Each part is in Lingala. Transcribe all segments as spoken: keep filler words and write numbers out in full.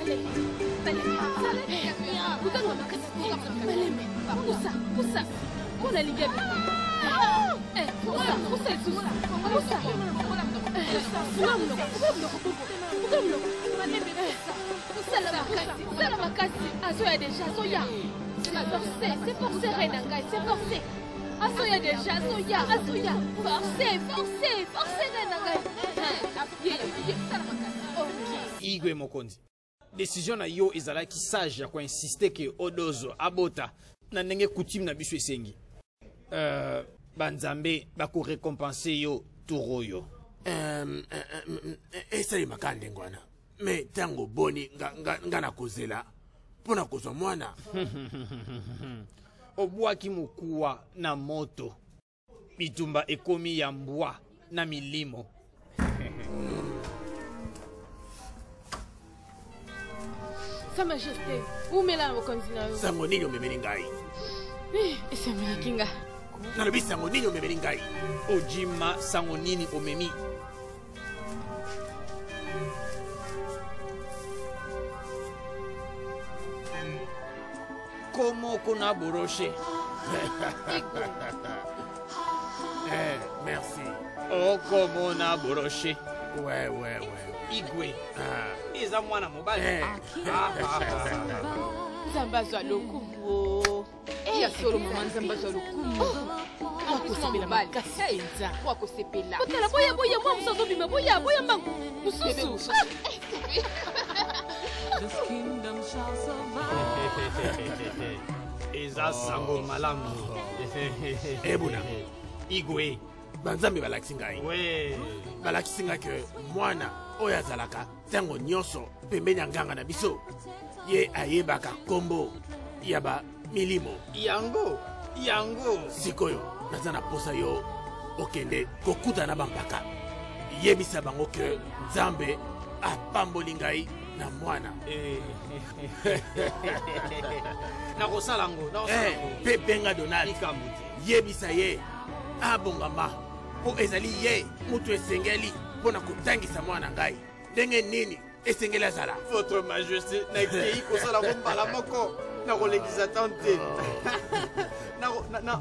C'est forcé, Renanga, c'est forcé. Asoya déjà, Asoya, Asoya. Forcé, forcé, forcé, Renanga. Igwe Mokonzi. Décision na yo ezalaki sage ya ko insister que odozo abota na ndenge coutume na biso esengi. Euh banzambe bako récompenser yo turo yo. Euh esa makande ngwana. Me tango boni nga nga na kozela. Pona kozwa mwana. Obwaki mokuwa na moto. Mitumba ekomi ya mbwa na milimo. Sa Majesté, où me la mokonzi na yo? Sango nini omemeli ngai? Eh, esa melakinga. Nalobi sango nini omemeli ngai? Ojima sango nini omemi? Comment qu'on a boroché? Eh, merci. Oh, comment on a boroché? Ouais, ouais, ouais. Igwe. Ah. Eza mwana mobali. Eh. Nzambazo lokumu. Eh, ya solo mama nzambazo lokumu. Akosepela makasenza. Akosepela. Kotala boya boya mwa musozo bima boya boya mbangu. Mususu. This kingdom shall survive. Eza sango malamu. Ebuna. Igwe. Banzambe balakisi ngai. Ouais. Balakisi ngai ke mwana oyo azalaka tango nyonso pembeni ya nganga na biso. Ye ayebaka kombo ya ba milimo. Yango. Yango. Sikoyo naza na posa yo okende kokuta na bampaka. Yebisa bango ke Nzambe apamboli ngai na mwana. Na kosalango, na kosalango. Pe benga Donald. Yebisa ye abongama po ezali ye mutu esengeli pona kotangisa mwana ngai. Ndenge nini esengeli azala? Votre Majesté, na kei kosala ko mbala moko na kolekisa tante. Na na na.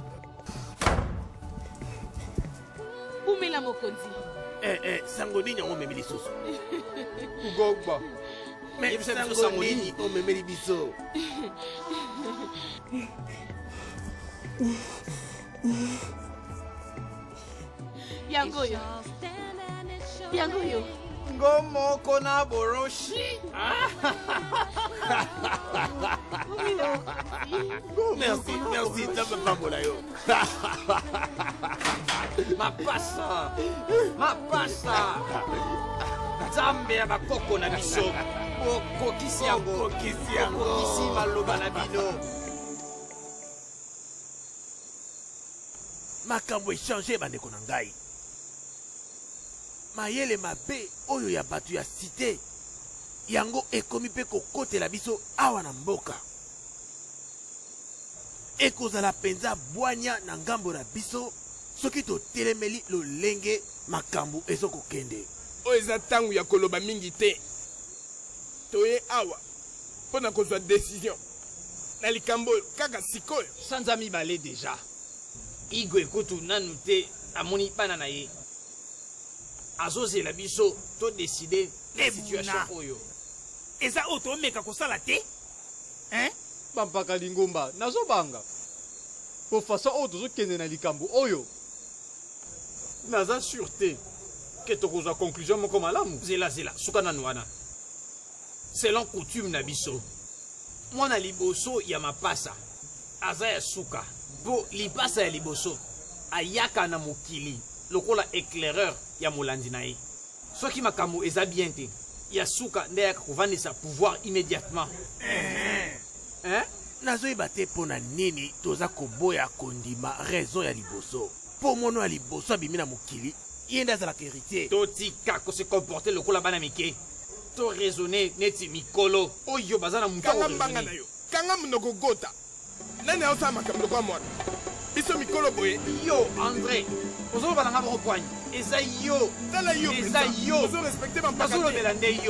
Umela mokonzi. Eh eh sango nini ngo memeli soso? Ugogba. Mais sango nini o memeli biso? Yango yo. Yango yo. Ngomo kona boroshi. Merci, merci, Nzambe pambola yo. Ma pasa. Ma pasa. Nzambe ya bakoko na biso. Okokisi yango. Okokisi yango. Okokisi maloba na bino. Makambo échanger bandeko na ngai. Mayele mabe oyo ya batu ya cité. Yango ekomi pe kokotela biso awa na mboka. Ekozala penza bwanya na ngambo na biso soki totelemeli lolenge makambo ezokokende. Oyo eza ntango ya koloba mingi te. Toye awa mpona kozwa décision na likambo oyo kaka sikoyo. Sanza mibale deja. Igwe kutu nanu te amoni bana na ye. Azozela biso to décider la situation oyo. Eza oto meka kosala te? Hein? Bampaka lingomba nazobanga. Po façon oyo tozokende na likambo oyo. Naza sûreté que tokozwa conclusion moko malamu. Zela zela suka nanu wana. Selon coutume na biso. Mwana liboso ya mapasa. Aza ya suka. Po lipasa ya liboso. Ayaka na mokili. Lokola éclaireur ya molandi na ye. Soki makambo eza bien te. Ya suka nde yaka kovandisa pouvoir immédiatement. Hein? Nazoyeba te pona nini toza koboya kondima raison ya liboso. Po mono ya liboso abimi na mokili. Yenda azalaka héritier. Totika ko se comporter lokola bana mike. To raisonner neti mikolo. Oyo bazana mutu kanga mbanga na yo. Kanga munoko gota. Nani aosa makambo kwa mwana. Biso mikolo boye. Yo André. Ozo balanga bako poigne. Eza yo. Tala yo. Eza yo. Ozo respecter ma mpaka. Ozo lobela nde yo.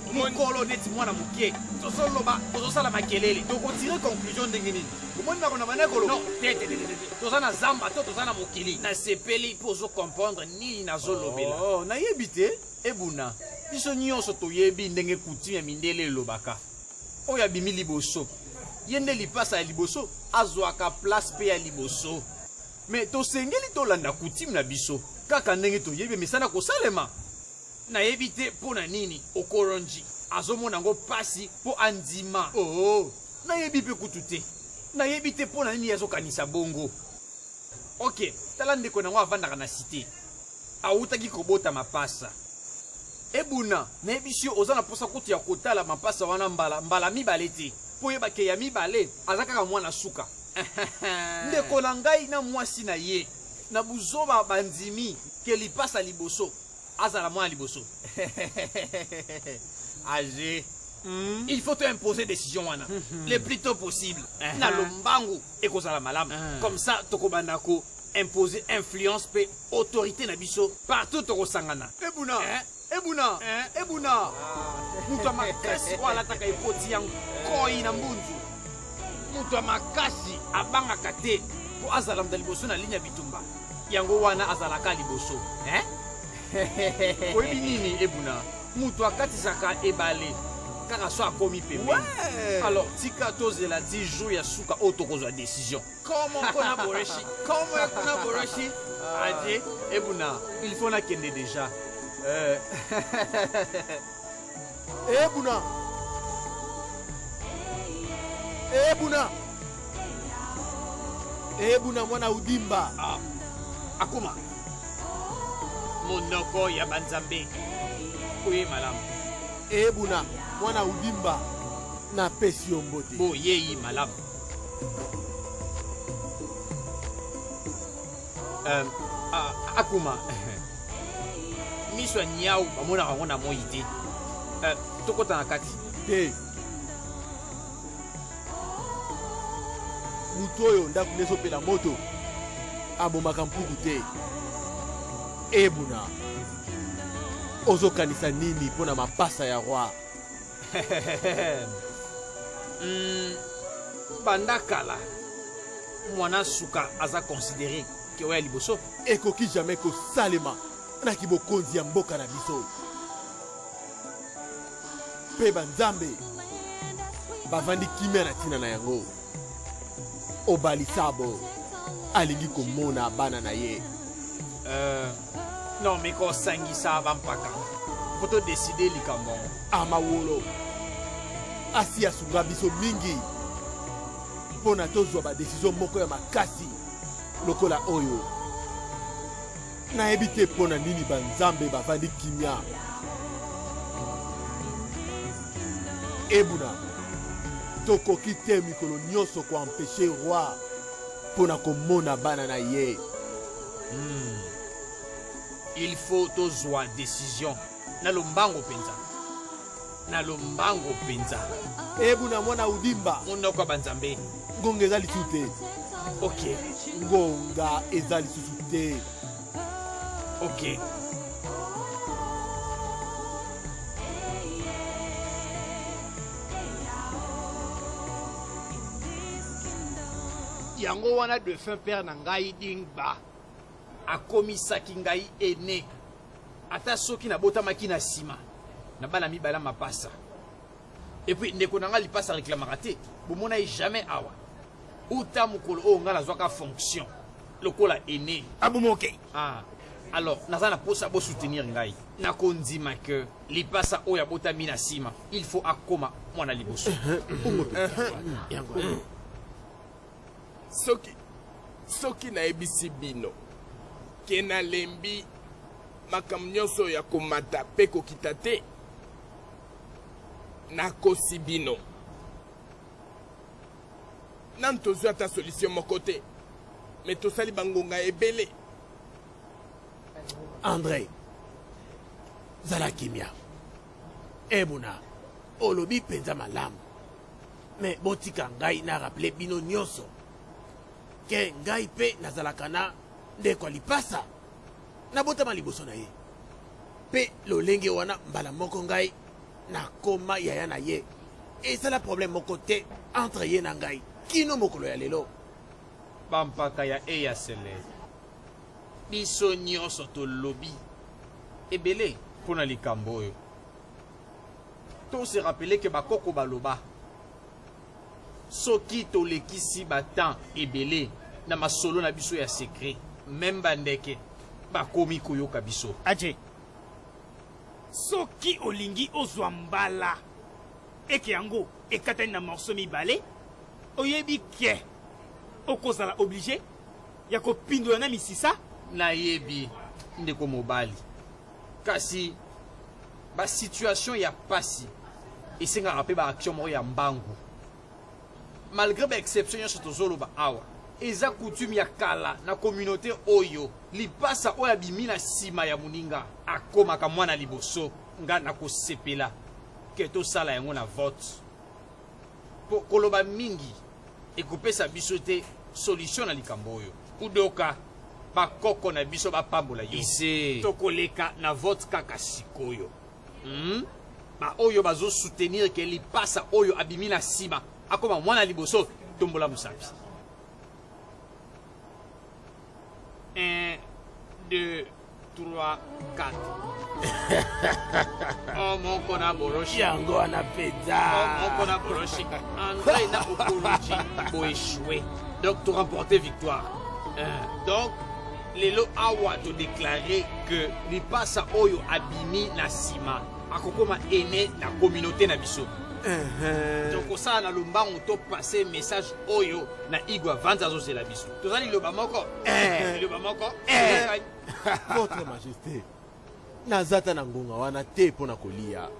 mokolo neti mwana mokie tozoloba tozosala makelele tokotire conclusion ndenge nini omoni bako na banekolo non te te te toza na zamba to toza na mokili nasepeli mpo ozokomprendre nini nazolobela oh, nayebi te ebuna biso nyonso toyebi ndenge coutume ya mindele elobaka oyo abimi liboso ye nde lipasa ya liboso azwaka place mpe ya liboso me tosengeli tolanda coutume na biso kaka ndenge toyebi misana kosalema nayebi te mpo na nini okoronji azomona yango pasi mpo andima oh, nayebi mpe kutu te nayebi te mpo na nini azokanisa bongo ok tala ndeko nango avandaka na site awutaki kobota mapasa ebuna nayebi si oza na mposa kutu ya kotala mapasa wana mbala mbala mibale te mpo yebake ya mibale aza kaka mwana suka ndeko na ngai na mwasi na ye na buzoba bandimi ke lipasa liboso azala mwana liboso age mm. Il faut te imposer décision wana mm -hmm. Le plus tôt possible uh -huh. Na lombangu ekozala malamu uh -huh. Comme ça tokobanda ko imposer influence pe autorité na biso partout tokosangana ebuna eh? ebuna eh? ebuna mutu makasi wala taka epoti yango koi na mbunzu mutu makasi abangaka te po azala mda liboso na ligne ya bitumba yango wana azalaka liboso eh? Oyebi nini ebuna mutu akatisaka ebale kaka so akomi pembeni alors tika tozela ti jour ya suka oyo tokozwa décision komo kona boreshi komo kona boreshi ade ebuna il faut nakende déjà euh... ebuna ebuna ebuna mwana udimba ah. Akuma monoko ya banzambe oye malamu ebuna mwana udimba na pesi yo mbote boyeyi malamu um, uh, akuma miso ya niau bamonaka yango na moi te uh, tokota na kati te mutu oyo ndako nde ezopela moto abomaka mpuku te ebuna ozokanisa nini mpo na mapasa ya roi mm, banda kala mwana suka aza considéré ke oya liboso ekoki jamais kosalema na kibokonzi ya mboka na biso mpe banzambe bavandi kimia na ntina na yango obalisabo alingi komona bana na ye uh, non me kosangisa bampaka po todeside likambo amawolo asi asunga biso mingi mpo na tozwa badesizio moko ya makasi lokola oyo nayebi te mpo na nini banzambe bavandi kimia ebuna tokoki te mikolo nyonso koampeshe roi mpo na komona bana na ye mm. Il faut tozwa décision na lombango penza na lombango penza ebuna mwana udimba monoko banzambe ngonga eza lisusu te ok ngonga eza lisusu te ok yango wana défunt père na ngai dingba akomisaki ngai ene ata soki nabotamaki na nsima na bana mibala mapasa epuis ndeko na ngai lipasa réclamaka te bomona ye jamais awa uta mokolo oyo ngai nazwaka fonction lokola ene abomoke ah. Alors naza na posa bosoutenir ngai nakondima ke lipasa oyo abotami na nsima il faut akoma mwana liboso soki soki nayebisi bino ke nalembi makambo nyonso ya komata mpe kokita te nakosi bino nanu tozwi ata solution moko te me tosali bangonga ebele André zala kimia ebuna olobi penza malamu me botika ngai na rappele bino nyonso ke ngai mpe nazalaka na ndeko alipasa nabotama liboso na ye mpe lolenge wana mbala moko ngai nakoma yaya na ye ezala problème moko te entre ye na ngai kino mokolo ya lelo bampaka ya eyasele biso nyonso tolobi ebele mpo na likambo oyo tose rappele ke bakoko baloba soki tolekisi batemps ebele na masolo na biso ya secret même bandeke bakomi koyoka biso aje soki olingi ozwa mbala eke yango ekatani na morceau mibale oyebi ke okozala oblige ya kopindola na misisa nayebi ndeko mobali kasi basituation ya pasi esengaka mpe baaction moko ya mbangu malgré baexception nyonso tozoloba awa eza coutume ya kala na communauté oyo lipasa oyo abimi na nsima ya moninga akomaka mwana liboso nga nakosepela ke tosala yango na vote po koloba mingi ekopesa biso te solution na likambo oyo udoka bakoko na biso bapambola yo tokoleka na vote kaka sikoyo hmm? baoyo bazosoutenir ke lipasa oyo abimi na nsima akoma mwana liboso tombola mosapi un, deux, trois, quatre. Oh mon kona boroshi. Yango wana peza. Oh mon kona boroshi. André na okoroji pour échouer. Donc tu remporté victoire. Uh, donc lelo awa to déclarer que li passa oyo abimi na sima akokoma ene na communauté na biso. Donc ça na lombango to passer message oyo na igwa vanza zo la biso. Tozali loba moko. Eh loba moko. Eh Votre Majesté. Nazata na ngonga wana te pona kolia.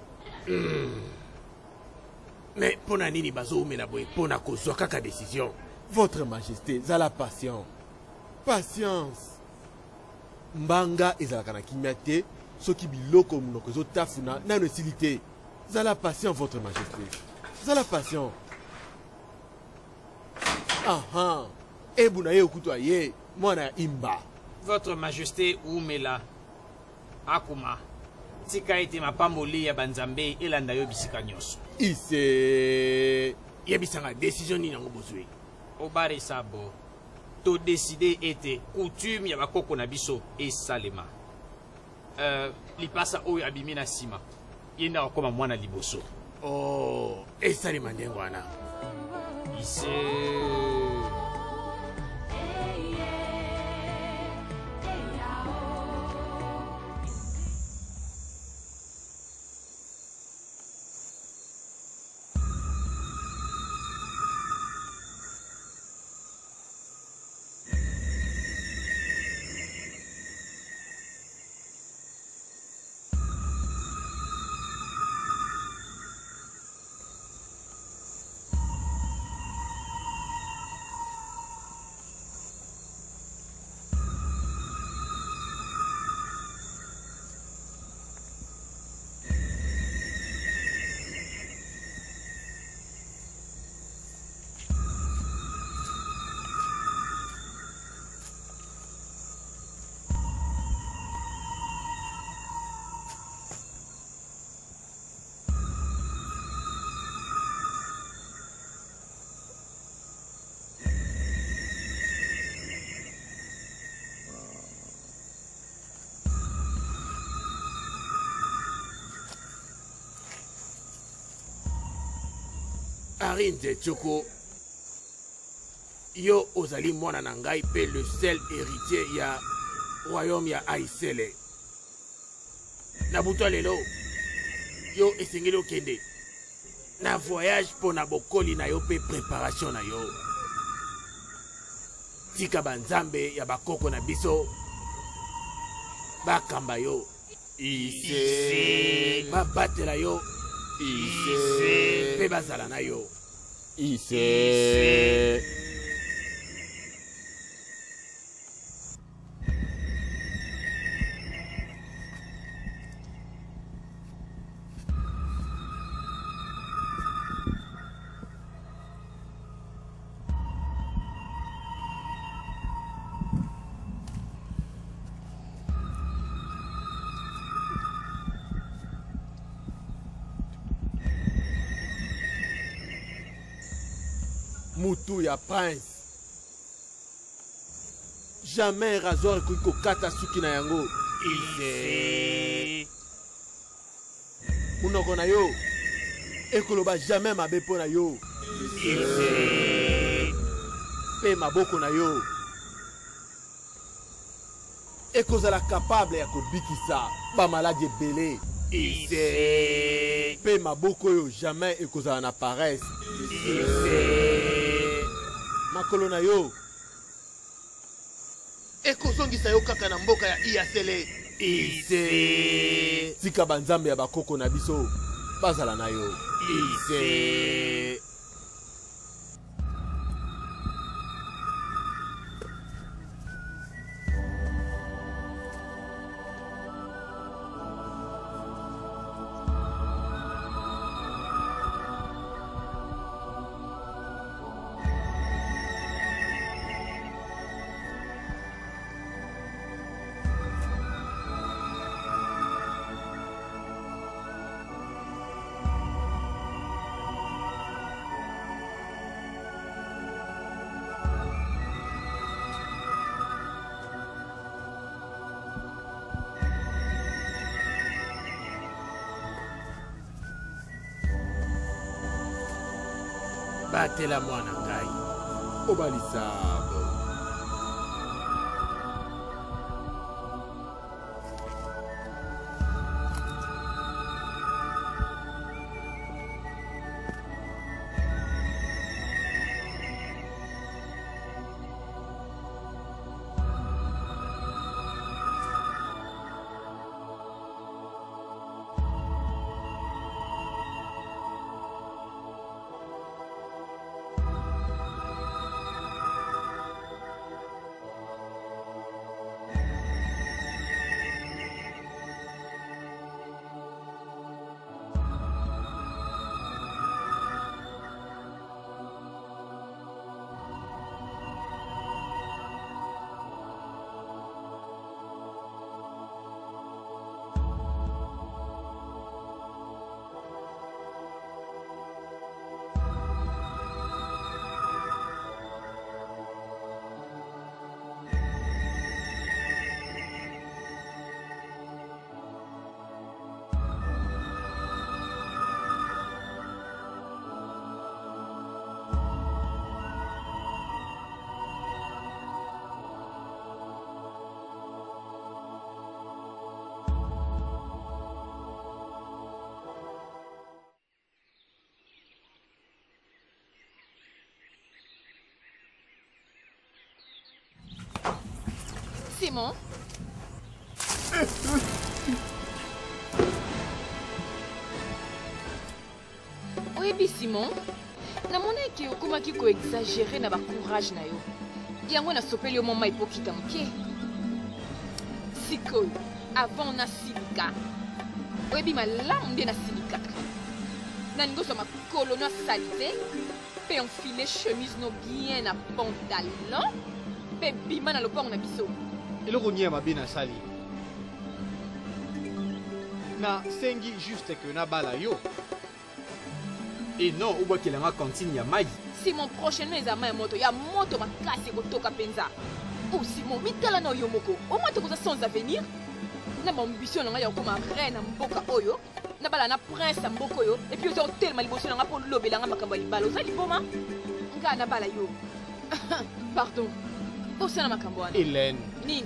Mais pona nini bazo umena boye pona kozwa kaka décision. Votre Majesté, zala patient. Patience. Mbanga ezalaka na kimia te soki biloko munoko ezotafuna nano esili te. Zala patient, Votre Majesté. Zala patient. Aha. Ebuna ye okutwa ye mwana imba. Votre Majesté umela akuma tika ete mapamboli ya banzambe elanda yo bisika nyonso. Ise yebisanga décision nini yango bozwe. Obare sabo to décider ete coutume ya bakoko na biso esalema. Euh, lipasa oyo abimi na sima. Yenda akoma mwana liboso. Oh, esalema ndengo wana. Ise Arinze Choko, yo ozali mwana na ngai pe le seul héritier ya royaume ya Aisele. Na buto lelo, yo esengeli okende. Na voyage po na bokoli na yo pe préparation na yo. Tika banzambe ya bakoko na biso. Bakamba yo. Ise. Babatela yo. Ise. Pe bazala na yo. Ise. mutu ya prince. Jamais rasoir ekoki kokata suki na yango. Ise. Munoko na yo ekoloba jamais mabe mpo na yo. Ise. Pe maboko na yo ekozala capable ya kobikisa bamaladi ebele. Ise. Pe maboko yo jamais ekozala na paresse. Ise. Makolo na yo ekozongisa yo kaka na mboka ya Iyasele. Ise. Tika banzambe ya bakoko na biso bazala na yo. Ise. Batela mwana ngai obalisabo. Simon. Oyebi Simon, namoni eke okomaki koexagere na bacourage na yo. Yango nasopeli yo moma epokita moke. Sikoyo, avant nasilika. Oyebi malamu nde nasilikaka. Naningoso makolo no salite, pe enfile chemise no bien na pantalon, pe bima na lopango na biso. eloko nini ya mabe nasali na sengi juste ke nabala yo et non obwakelanga cantine ya mai. Simon, prochainement eza mai moto ya moto makasi kotoka penza. Oh Simon, mitala na yo moko omoi tokoza sans avenir na baambition na ngai ya kokoma reine na mboka oyo nabala na prince ya mboka oyo epuis oza kotelema liboso na ngai mpo lobelanga makambo ya libala oza liboma ngai nabala yo. Pardon, osala makambo wana Hélène. Nini?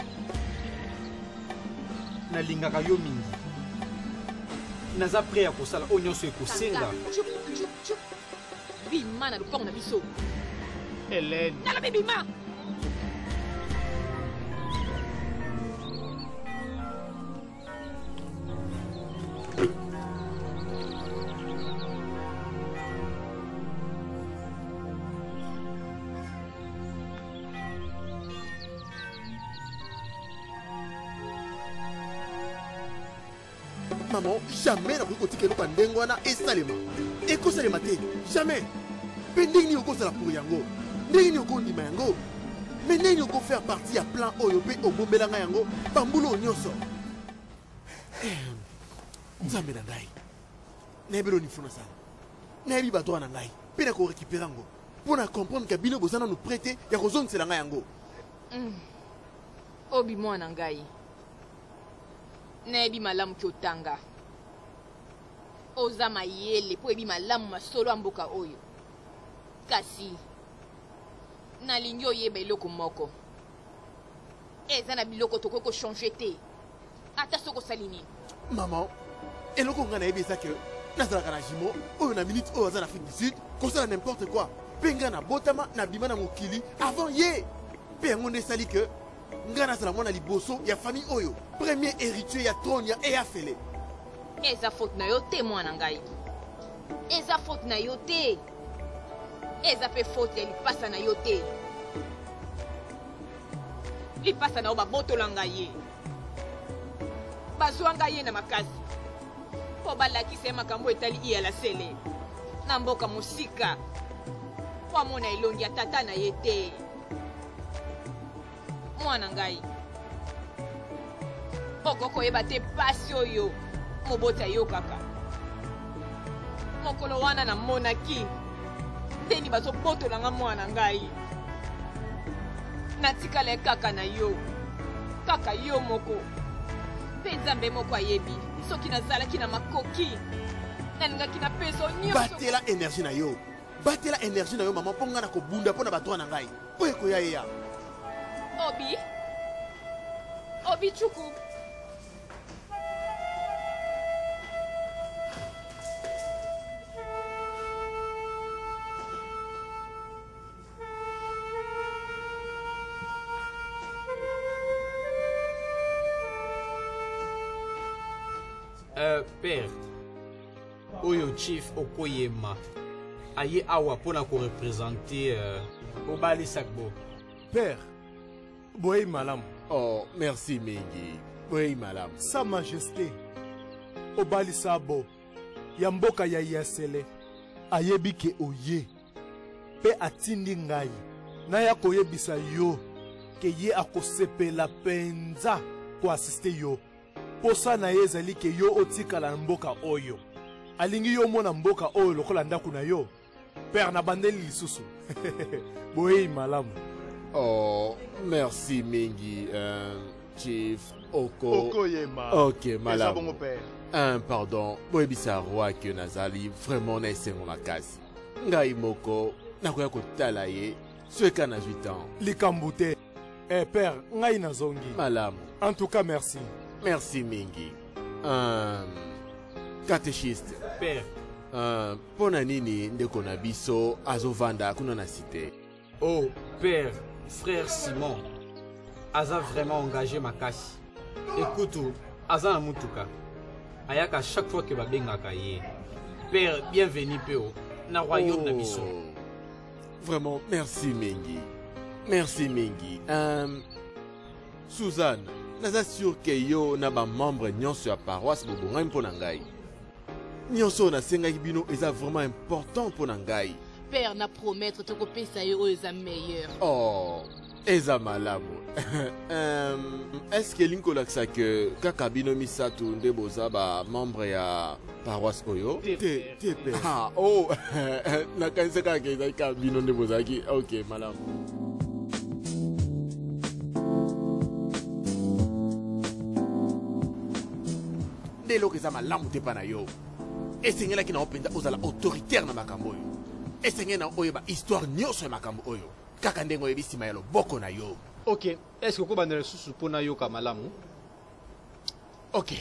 Nalingaka yo mingi. Naza prêt ya kosala oyo nyonso ekosenga. Chup, chup, chup. Bima na lopango na biso. Hélène. Nalobi bima. Maman, jamais na koki kotika eloko ya ndenge wana esalema ekosalema te jamais. Mpe ndenge nini okosala pour yango, ndenge nini okondima yango, me ndenge nini okofaire partie ya plan oyo mpe obombelanga yango bambula oyo nyonso. Nzambe na ngai, nayebi eloko nifuna sala, nayebi bato wana ngai mpe na korekipere yango pour comprendre que bino bozana nous prêter ya kozong selanga yango. Mm. Obi mwana ngai. Na ebi malamu ki otanga. Oza mayele po ebi malamu masolo amboka oyo. Kasi nalingi oyeba eloko moko. Eza na biloko toko ko changer te. Ata soko salini. Maman, eloko nga na ebi ça que nazalaka na jimo oyo na minute oyo aza na Afrique du Sud kosala n'importe quoi. Penga na botama na bima na mokili avant ye. Pe yango nde sali que nga nazala mwana liboso ya famille oyo. Premier héritier ya trône ya Eya Fele. Eza faute na yo te mwana ngai. Eza faute na yo te. Eza pe faute ya lipasa na yo te. Lipasa na yo babotola ngai ye. Bazwa ngai ye na makasi. Po balakisa ye makambo etali iya la sele. Na mboka mosika. Po amona elongi ya tata na ye te. Mwana ngai. Okoko yeba te pasi oyo. Mobota yo kaka. Mokolo wana na monaki. Teni bazo boto na nga mwana ngai. Natikale kaka na yo. Kaka yo moko. Pe Nzambe moko ayebi. Soki nazalaki na makoki. Nalingaki na peso nyonso. Batela énergie na yo. Batela énergie na yo maman ponga na kobunda pona bato na ngai. Po ekoya ya. Obi. Obi chuku. Euh, père, Oyo Chief Okoyema, aye awa pona ko représenter euh, Obali Sakbo. Père, Boei Malam. Oh, merci mingi. Boei Malam. Sa Majesté, Obali Sabo, Yamboka ya Yasele, ayebi ke oye, pe atindi ngai, na ya koyebisa yo, ke ye akosepela penza ko asiste yo. Posa na ye ezali ke yo otikala na mboka oyo. Alingi yo mona mboka oyo lokola ndaku na yo. Père na bandeli lisusu. Boei malamu. Oh, merci mingi, euh, Chief Oko. Okoyema. Ok, malamu. Bon père. Un pardon, boyebisa roi que nazali vraiment na esengo makasi. Ngai moko nakoya kotala ye soka na huit ans. Likambute. Eh père, ngai nazongi. Malamu. En tout cas, merci. Merci mingi. Um, catéchiste. Père. Uh, pona nini ndeko na biso azovanda kuna na cité. Oh, père, frère Simon. Aza vraiment engagé makasi. Écoute, Aza na mutuka. Ayaka chaque fois que babengaka ye. Père, bienvenue Péo. Na royaume na biso. Vraiment, merci mingi. Merci mingi. Um, Suzanne. Naza sûr que yo na ba membre nyonso ya paroisse bobonga mpona ngai. Nyonso na senga bino eza vraiment important mpona ngai. Père na promettre te kopesa yo eza meilleur. Oh, eza malamu. um, Est-ce que linko laksa que kaka bino misato nde boza ba membre ya paroisse oyo? Te, te, père. Ah, oh, na kanisa kaka eza ka bino nde bozaki. OK, malamu. Eloko eza malamu te pa na yo. Esengelaki na openza ozala autoritaire na makambo oyo. Esengeli na oyeba histoire nyonso ya makambo oyo. Kaka ndenge oyebi nsima ya loboko na yo. Ok, est-ce que okobandela lisusu mpona yoka malamu? Ok.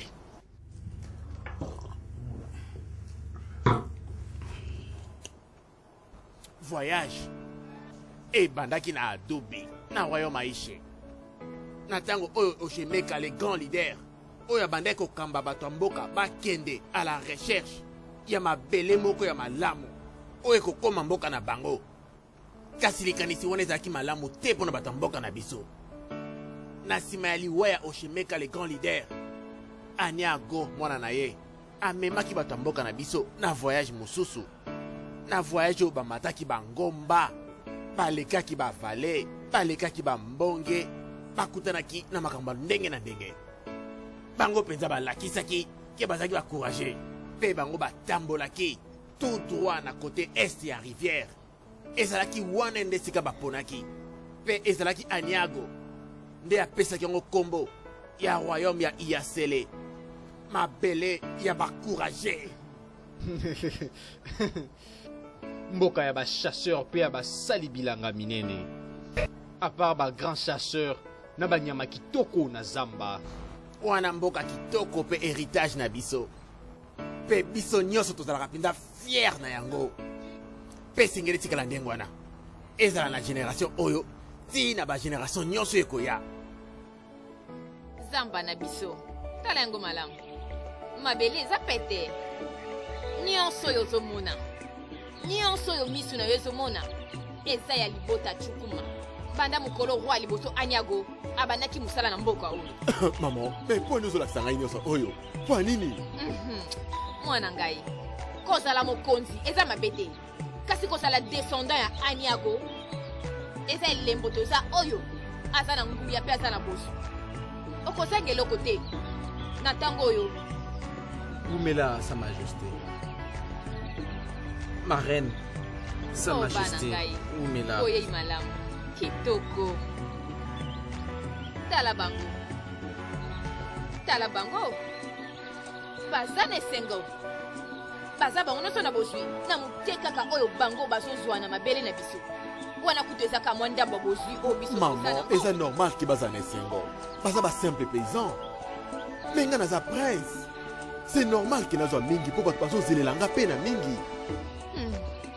Voyage ebandaki na Adobe na royaume Aishe. Na ntango oyo Oshemeka le grand leader oyo abandaki kokamba bato ya mboka bakende à la recherche ya mabele moko ya malamu oyo ekokoma mboka na bango. Kasi likanisi wana ezalaki malamu te mpo na bato ya mboka na biso. Na nsima ya liwa ya Oshemeka le grand leader, Aniago mwana na ye amemaki bato ya mboka na biso na voyage mosusu. Na voyage oyo bamataki bangomba, balekaki bavale, balekaki bambonge, bakutanaki na makambo ndenge na ndenge. Bango penza balakisaki ke bazaki bakourage, pe bango batambolaki tout droit na côté est ya rivière. ezalaki wana nde sika baponaki mpe ezalaki aniago nde apesaki yango kombo ya royaume ya Iyasele, mabele ya bakourage. Mboka ya bachasseur pe ya basali bilanga minene. À part ba grand chasseur na banyama kitoko na zamba. Wana mboka kitoko pe héritage na biso. Pe biso nyonso tozalaka mpenza fier na yango. Pe sengeli tikala ndenge wana ezala na génération oyo ti na bagénération nyonso ekoya. Zamba na biso tala yango malamu, mabele eza pete nyonso oyo ozomona, nyonso oyo misu na yo ezomona eza ya libota chukuma banda mokolo roi liboso Aniago abandaki mosala na mboka oyo. Maman, me mpo nini ozolakisa ngai nyonso oyo mpo nini? Mwana ngai, kozala mokonzi eza mabe te, kasi kozala descendant ya Aniago eza elembo toza oyo aza na nguya mpe aza na boso. Okozanga eloko te na ntango oyo. Oumela sa majesté, ma reine, sa majesté, oumela. Oyei malamu kitoko. Tala bango, tala bango baza na esengo, baza bango nyonso na bozwi na moke kaka oyo bango bazozwa na mabele na biso wana kutu ezaka mwa ndambo bozwi oyo biso. Maman, eza normal ke baza na esengo, baza basimple paysan. Me nga naza prince, c'est normal ke nazwa mingi mpo bato bazozelelanga mpe na mingi. hmm.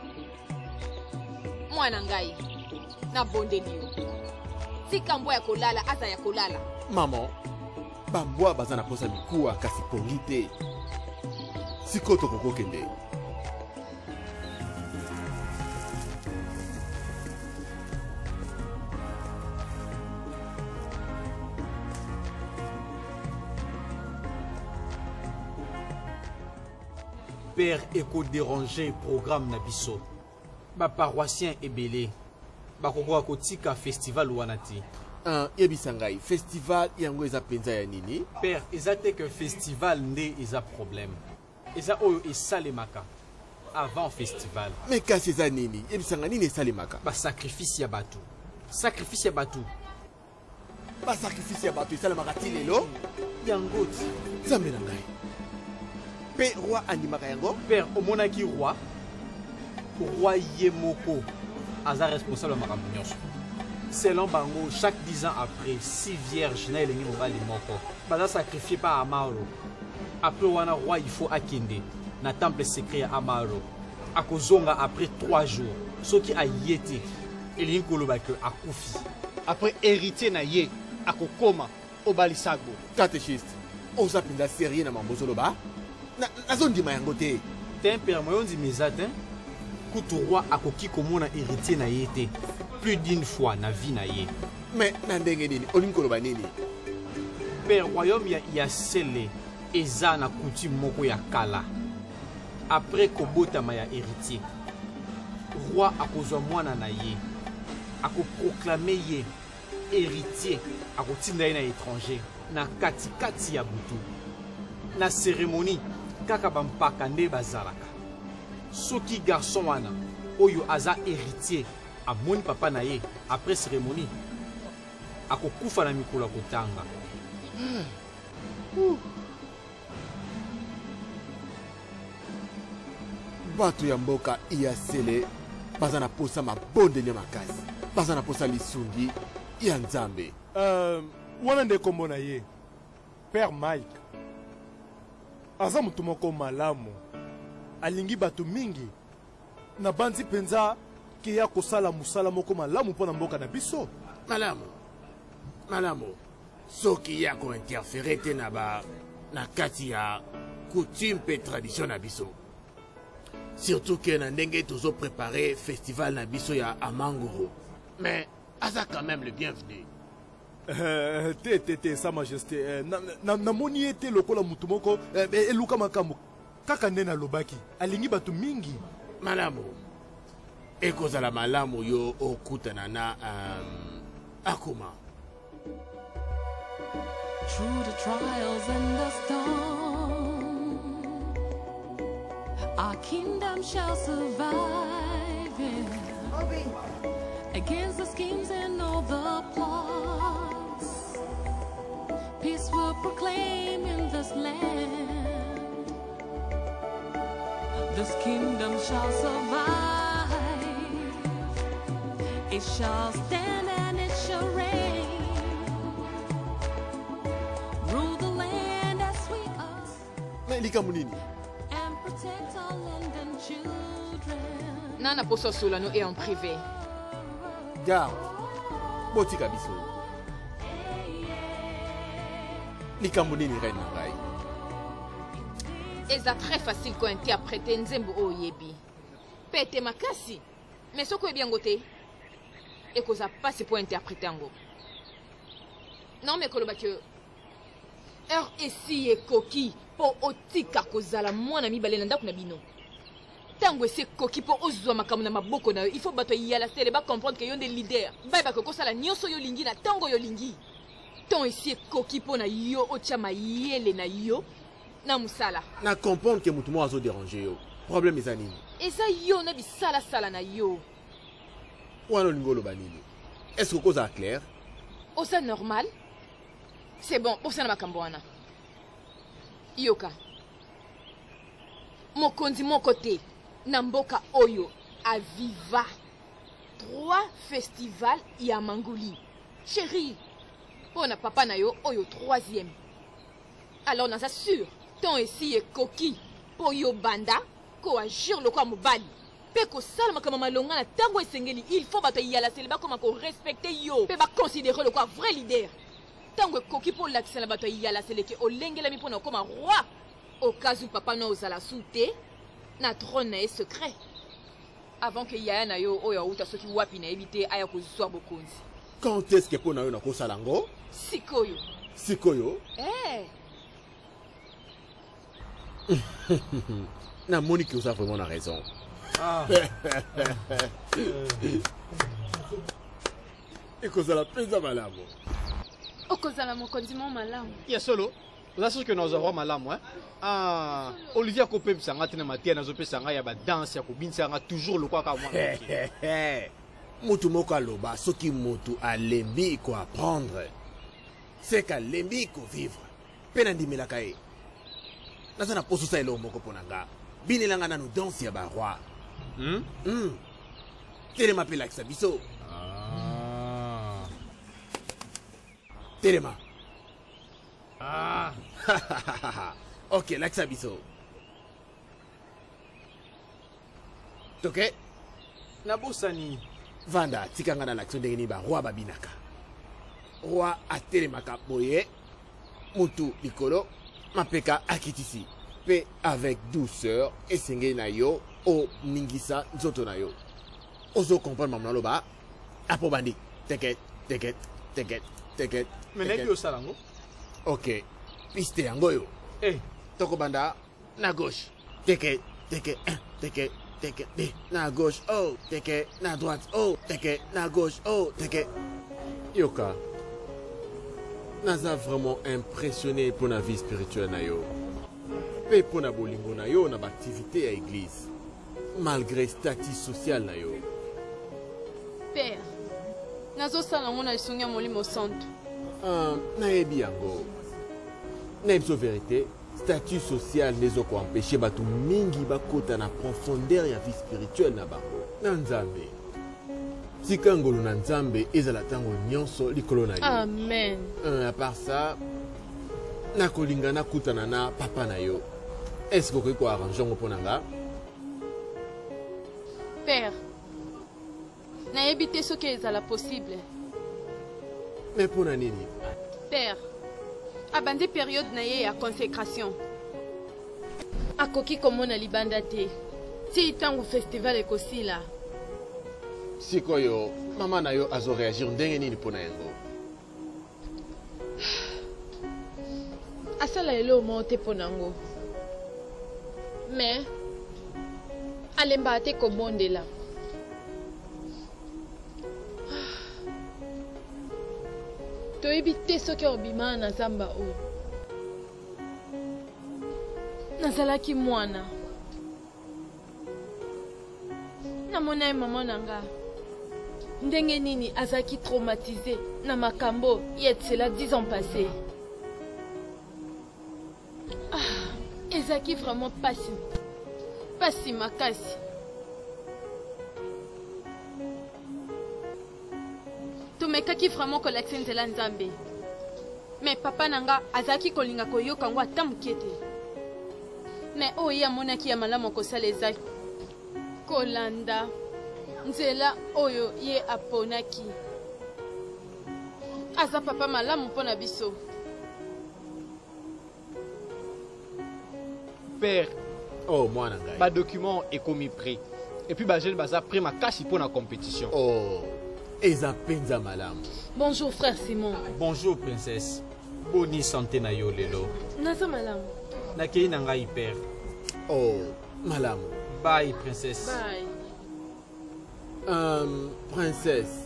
Mwana ngai nabondeli yo, tika mbwa ya kolala aza ya kolala. Maman, bambwa baza na posa mikuwa kasi pongi te. Siko tokokokende. Père eko déranger programme na biso. Ba paroissien ebele. Ba kokoka kotika festival wanati. Uh, yebisa ngai, festival yango eza penza ya nini? Père, eza te que festival nde eza problème. Eza oyo esalemaka avant festival. Mais kasi eza nini? Yebisa ngai nini esalemaka? Ba sacrifice ya batu. Sacrifice ya batu. Ba sacrifice ya batu esalemaka ti lelo? Yango ti. Nzambe na ngai. Pe roi andimaka yango? Père, omonaki roi. Roi Yemoko aza responsable ya makambo nyonso. Selon bango, chaque dix ans après, six vierges na elengi mobali moko baza sacrifié par Amaro. Après wana roi il faut akende na temple secret ya Amaro. Akozonga après trois jours. Soki ayete elingi koloba ke akufi. Après héritier na ye akokoma obalisago. Catéchiste, oza pinda sérieux na mambozo loba? Na nazondima yango te. Ten père moyondi mezate. Kutu roi akoki komona héritier na yete plus d'une fois na vie na ye. Mais na ndenge nini? Olingi koloba nini? Père, royaume ya Iyasele eza na coutume moko ya kala. Après kobotama ya héritier, roi akozwa mwana na ye, akoproclame ye héritier, akotinda ye na étranger na kati kati ya butu. Na cérémonie kaka bampaka nde bazalaka. Soki garçon wana oyo aza héritier amoni papa na ye après cérémonie akokufa na mikolo kotanga. Bato ya mboka Iyasele baza na posa mabondeli makasi, baza na posa lisungi ya Nzambe. Uh, wana nde kombo na ye Père Mike aza mutu moko malamu, alingi bato mingi na bandi penza ke ya kosala musala moko malamu mpo na mboka na biso. Malamu malamu soki ya kointerfere te na ba na kati ya coutume pe tradition na biso, surtout ke na ndenge tozo préparer festival na biso ya Amanguru. Mais aza quand même le bienvenu. Uh, te te te sa majesté, uh, na, na, na moni ete lokola mutu moko uh, eluka makambo kaka nde nalobaki alingi bato mingi. Malamu ekozala malamu yo okutana na um, akuma. Through the trials and the storm, our kingdom shall survive. Yeah. Against the schemes and all the plots, peace will proclaim in this land. This kingdom shall survive, it shall stand and it shall reign. Rule the land as we are, and protect our land and children. Nana poso sula no et en privé. Garde, botika biso. Likambo nini reine ngai. C'est très facile qu'on interprète nzembo o yebi. Pete makasi. Mais ce qu'on est bien goté, et qu'on a pas pour interpréter en go. Non mais koloba que heure ici et coquille pour otika kozala mwana mi balena ndako na bino. Tango c'est coquille pour ozwa makamu na maboko na yo, il faut bato yala sele ba comprendre que yon des leaders. Ba ba ko sala nyoso yo lingi na tango yo lingi. Ton ici est coquille pour na yo ochama yele na yo. Na musala. Na comprendre que mutumo azo déranger yo. Problème est anini. Et ça yo na bisala sala na yo. Wano lingolo banini. Est-ce que cause clair? Oh ça normal? C'est bon, pour ça na makambo wana. Yoka. Mokonzi mon côté. Namboka Oyo Aviva. Trois festivals ya Mangoli. Chérie, on a papa na yo Oyo troisième. Alors on s'assure, ton ici est coquille pour yo banda, ko agir le quoi mobali. Pe ko salma comme malonga na tango esengeli, il faut bato yala seleba comme ko respecter yo. Pe ba considérer le quoi vrai leader. Tango coquille pour l'accès la bato yala seleke o lengela mi pona comme roi. Au cas où papa no osala souté. Na trône est secret. Avant que yaya na yo oyo uta soki wapi na éviter aya ko zwa bokonzi. Quand est-ce que pona yo na ko salango? Sikoyo. Sikoyo? Eh. Na Monique a vraiment la raison. Ah. Et cause la pesa malamu. O cause la mokonzi mo malamu. Ya solo. Là c'est que nous avons malamu hein. Ah, Olivier Kopem sanga tena matia nazo pe sanga ya ba danse ya ko binsanga toujours le quoi ka moi. Mutu moko loba soki mutu alembi ko apprendre. C'est qu'à lembi ko vivre. Pena ndimela kai. Nazana poso sa elo moko ponanga. Binelanga na no danse ya ba roi. Hmm? Hmm. Telema pe la biso. Ah. Telema. Ah. Ok, l'accent biso. Ok? Nabosani. Vanda, tikanga na l'action de ni ba roi babinaka. Roi a telemaka boye. Mutu likolo. Mapeka akitisi. Pe avec douceur. Esenge na yo. O ningisa nzoto na yo. Ozo comprendre mamna loba. Apo bandi. Teket, teket, teket, teket. Mais n'est plus salango. Ok. Piste yangoyo. Eh. Toko banda. Na gauche. Teket, teket, teket, teket. Na gauche. Oh, teket. Na droite. Oh, teket. Na gauche. Oh, teket. Yoka. Naza vraiment impressionné pour la vie spirituelle na yo. Pe pour na bolingo na yo na activité à église. Malgré statut social na yo. Père, nazo sala ngona isunga molimo santo. Ah, na yebi yango. Na yebso vérité, statut social nezo ko empêcher batu mingi bakota na profondeur ya vie spirituelle na bango. Na nzambe. Tika ngolo na nzambe ezala tango nyonso likolo na yo. Amen. Euh, à part ça, na kolingana kutana na papa na yo. Est-ce que vous avez arrangé pour nga? Père, na évité ce qui est possible. Mais pour nini? Père, abandi période na ye ya consécration. Akoki comme na libanda te. Si tango festival ekosila. Sikoyo, maman na yo azo réagir ndenge nini pona yango? Asala elo monte ponango. Mais alemba te kobondela. To ebite soki obima na zamba o. Nazalaki mwana. Namona mama nanga. ndenge nini azaki traumatisé na makambo yetsela dix ans passés. Ah, ezaki vraiment pasi pasi makasi. Tomekaki vraiment kolakisa nzela nzambe. Mais papa nanga azaki kolinga koyoka ngo ata moke te. Mais oyo amonaki ya malamu kosala ezaki kolanda nzela oyo ye aponaki. Aza papa malamu mpona biso. Père, oh mwana ngai, ba document est commis prêt. Et puis ba jeune baza prêt makasi pour la compétition. Oh, eza penza malamu. Bonjour frère Simon. Bonjour princesse. Boni santé na yo lelo. Naza malamu. Nakei na ngai père. Oh, malamu. Bye princesse. Bye. Um, princesse.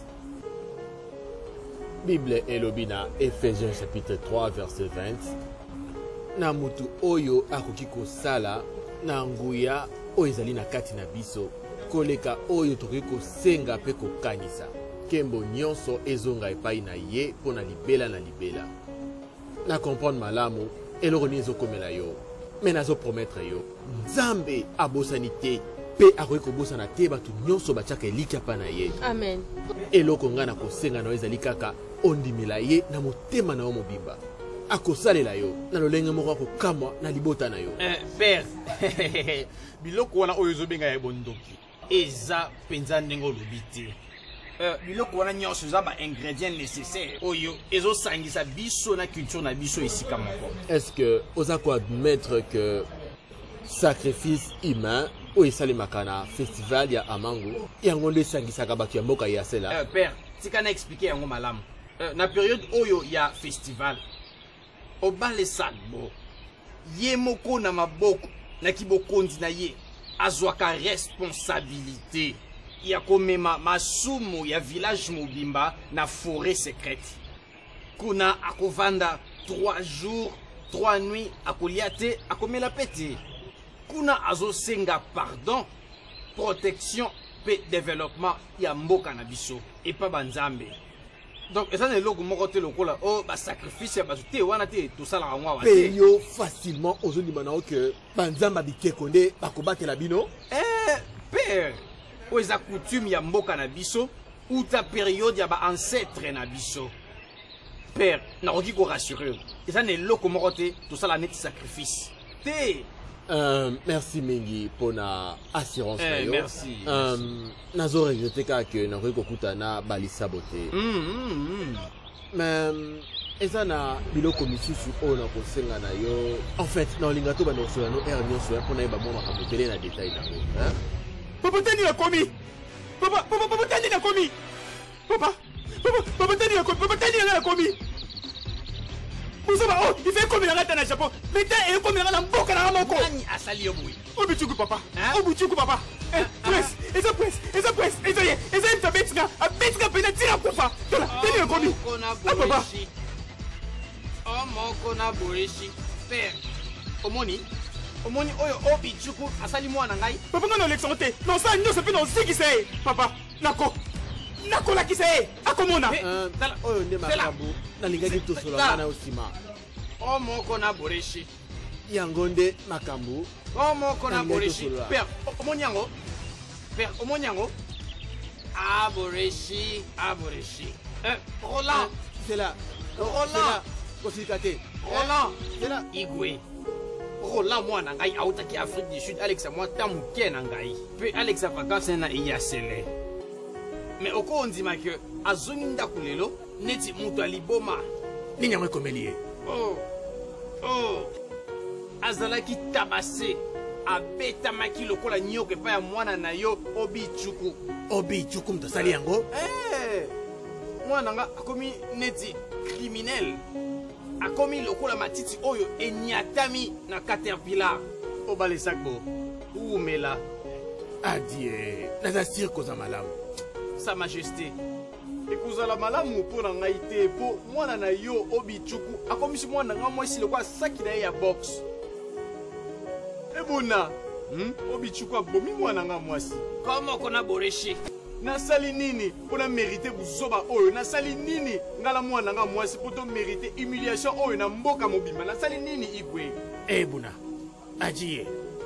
Bible elobina Ephésiens chapitre trois verset vingt. Na mutu oyo akoki kosala na nguya oyo ezali na kati na biso koleka oyo tokoki kosenga mpe kokanisa kembo nyonso ezonga epai na ye mpo na libela na libela. Na comprendre malamu eloko nini ezokomela yo me nazoprometre yo nzambe abosani te mpe akoki kobosana te bato nyonso batiaka elikya mpa na ye. Amen. Eloko nga na kosenga na yo ezali kaka ondimela ye na motema na yo mobimba akosalela yo na lolenge moko akokamwa na libota na yo. Eh, père biloko wana oyo ezobenga ya bondoki eza penza ndenge olobi te. Uh, biloko wana nyonso eza ba ingrédients nécessaires oyo ezosangisa biso na culture na biso esika moko. Est-ce que oza koadmettre que sacrifice humain oyo esalemaka na festival ya Amangu yango nde esangisaka bato ya mboka ya sela? Uh, père tika na expliquer yango malamu. Uh, na période oyo ya festival obale sagbo ye moko na maboko na kibokondi na ye azwaka responsabilité ya komema masumu ya village mobimba na forêt secrète. Kuna akovanda trois jours trois nuits akolia te akomela pete. Kuna azosenga pardon, protection pe développement ya mboka na biso et pas banzambe. Donc ça ne logo moko te lokola oh ba sacrifice ya bazute wana te to sala ngwa wa te. Pe yo facilement ozondima na que banzamba bikeko nde bakobatela bino? Eh père, o eza coutume ya mboka na biso ou ta période ya ba ancêtre na biso. Père, na oki ko rassurer. Et ça ne logo moko te to sala net sacrifice. Te Euh, merci mingi pour na assurance eh, na yo. Merci. Euh, nazo regretter ka que na ko kutana balisa bote. Mm, mm, mm. Mais eza na biloko misusu o na kosenga na yo. En fait, na lingato ba no so na er nyonso pour na ba mo makambo tele na détail na yo. Hein? Papa tani na komi. Papa papa papa tani na komi. Papa papa papa tani na komi. Papa tani na komi. Oh, il fait comme il a dans le Japon. Mais il est comme il a dans le Boka na moko. Nani asali yo boy. Obichuku papa. Obichuku papa. Eh, presse, eza presse, eza presse, eza ye, eza mta betinga, a betinga pena tira kufa. Tola, teni komi. Ah papa. Oh moko na boreshi. Père. Omoni. Omoni oyo obichuku asali mwana ngai. Papa ngana election te. Non ça nyo se fait non zikise. Papa, nako. Nako la kise. Akomona. Euh, oyo nde makabu. Na lingaki to sola na osima. Oh moko na boreshi. Yango nde makambu. Oh moko na boreshi. Père, omoni yango. Père, omoni yango. Ah boreshi, ah boreshi. Eh, Roland. C'est là. Roland. Kosikate. Roland. C'est là. Igwe. Roland mwana ngai autaki Afrique du Sud, Alex a moi tamuke na ngai. Pe Alex a vacances na iyasele. Mais oko ondima que azongi ndaku lelo neti mutu aliboma. Nini yango ekomeli ye? Oh. Oh. Azalaki tabase. Abetamaki lokola nyoka epai ya mwana na yo Obichuku. Obichuku mutu asali yango? Eh. Mwana nga akomi neti criminel. Akomi lokola matiti oyo enyatami na caterpillar. Obale sakbo. Oumela. Adie. Naza sir koza malamu. Sa majesté. Ekozala malamu mpo na ngai te mpo mwana na yo Obichuku akomisi mwana nga mwasi lokwa saki na ye ya box. Ebona, hmm? Obichuku abomi mwana nga mwasi. Komo kona boreshi. nasali nini mpona mérite buzoba oyo nasali nini ngala mwana nga mwasi mpo to mérite humiliation oyo na mboka mobimba nasali nini igwe ebuna ajiye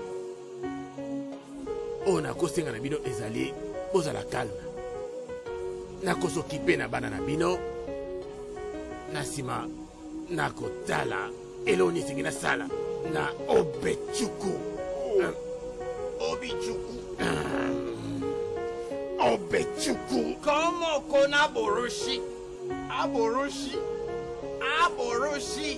oyo nakosenga na bino ezali bozala calme nakosokipe na bana na bino na nsima nakotala eloko nisengi nasala na obechuku um, obichuku um, obechuku komo kona boroshi aboroshi aboroshi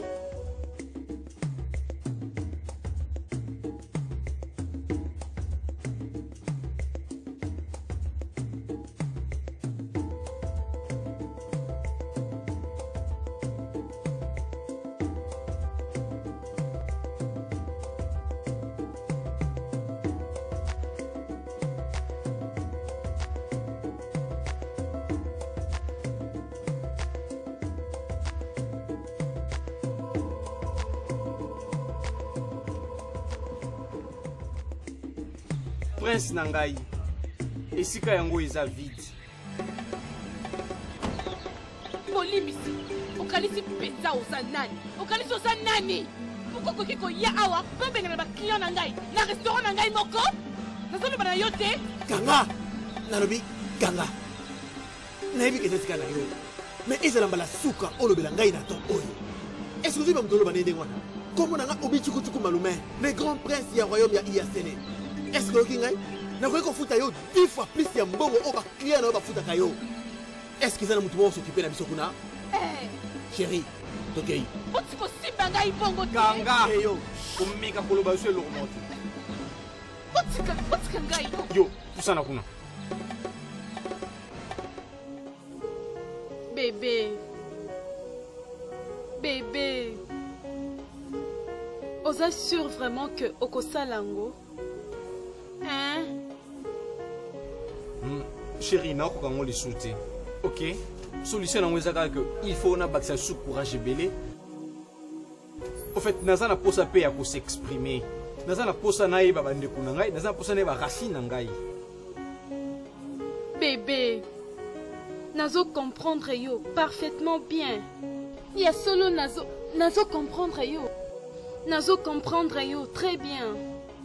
prince na ngai esika yango eza vide bolimisi okalisi mpenza oza nani okalisi oza nani poko okoki koya awa mpe obengana baclient na ngai na restaurant na ngai moko nazoloba na yo te ganga nalobi ganga nayebi eza esika na yo me ezala mbala suka olobela ngai na to oyo eske ozwi bamoto oloba ndenge wana kombo na nga obichukuchuku malume le grand prince ya royaume ya iasene est-ce que oyoki ngai nakoki kofuta yo dix fois plus ya mbongo oyo baclient na yo bafutaka yo est-ce que eza na motu moko osokipe na biso kuna chéri tokei oti kosimba ngai bongo te ganga eyo komeka koloba yo so eloko moko te otika ngai yo pusana kuna bébé bébé oza sûr vraiment que okosala yango hein? mm, chéri nakoka ngo lisu te ok solution nango eza kaka ke il faut nabakisa su courage ebele au fait naza na posa mpe ya kosexprime naza na posa nayeba bandeko na ngai naza na posa nayeba racine na ngai bébé nazo comprendre yo parfaitement bien ya solo nazo nazo comprendre yo nazo comprendre yo très bien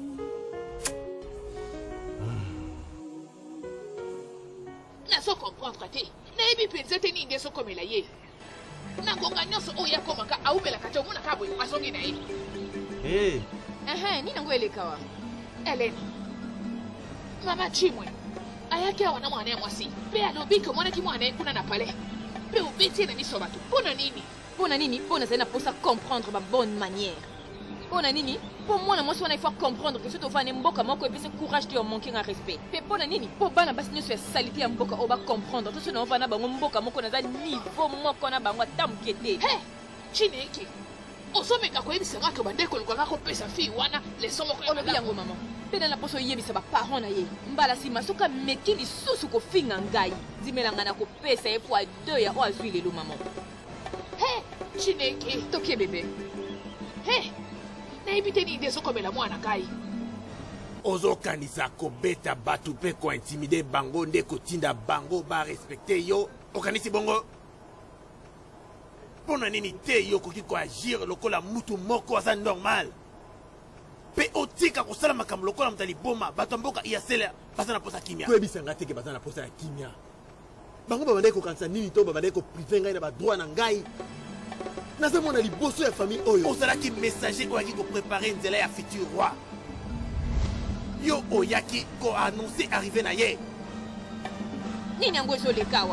nazo comprendre te nayebi mpenza te nini ezokomela ye na ngonga nyonso oyo akomaka awumelaka te omonaka boye azongi na ye hey. ehe nini yango elekawa elena mama chimwe ayaki awa na mwana ya mwasi mpe alobi ke omonaki mwana ye kuna na palais mpe obeti ye na miso bato mpona nini mpona nini mpo nazali na mposa comprendre babonne manière mpona nini mpo mwana mwasi wana ifa comprendre ke soki ofane mboka moko epesi courage te omanke nga respect mpe mpona nini mpo bana basi nyonso ya salite ya mboka oyo bacomprendre to so na ovana bango mboka moko naza niveau moko na bango ata moke te he chineke ozomeka koyebisanga ke bandeko olukaka kopesa fille wana leson moko olobi yango mama mpe na na mposo oyebisa baparent na ye mbala nsima soki ameki lisusu kofinga ngai ndimelanga na kopesa ye fois deux ya oyo azwi lelo mama he chineke tokie bebe he nayebi te nini ezokomela mwana ngai ozokanisa kobeta bato mpe kointimide bango nde kotinda bango barespecte yo okanisi bongo mpo na nini te yo okoki koagir lokola mutu moko aza normal mpe otika kosala makambo lokola moto aliboma bato ya mboka iasele baza na posa kimia koyebisanga teke baza na posa ya kimia bango babandaki kokanisa nini to babandaki koprive ngai na badroit na ngai naza mwana liboso ya famille oyo ozalaki messager oyaki koprepare nzela ya futur roi yo oyaki koannonce arrive na ye nini yango ezolekawa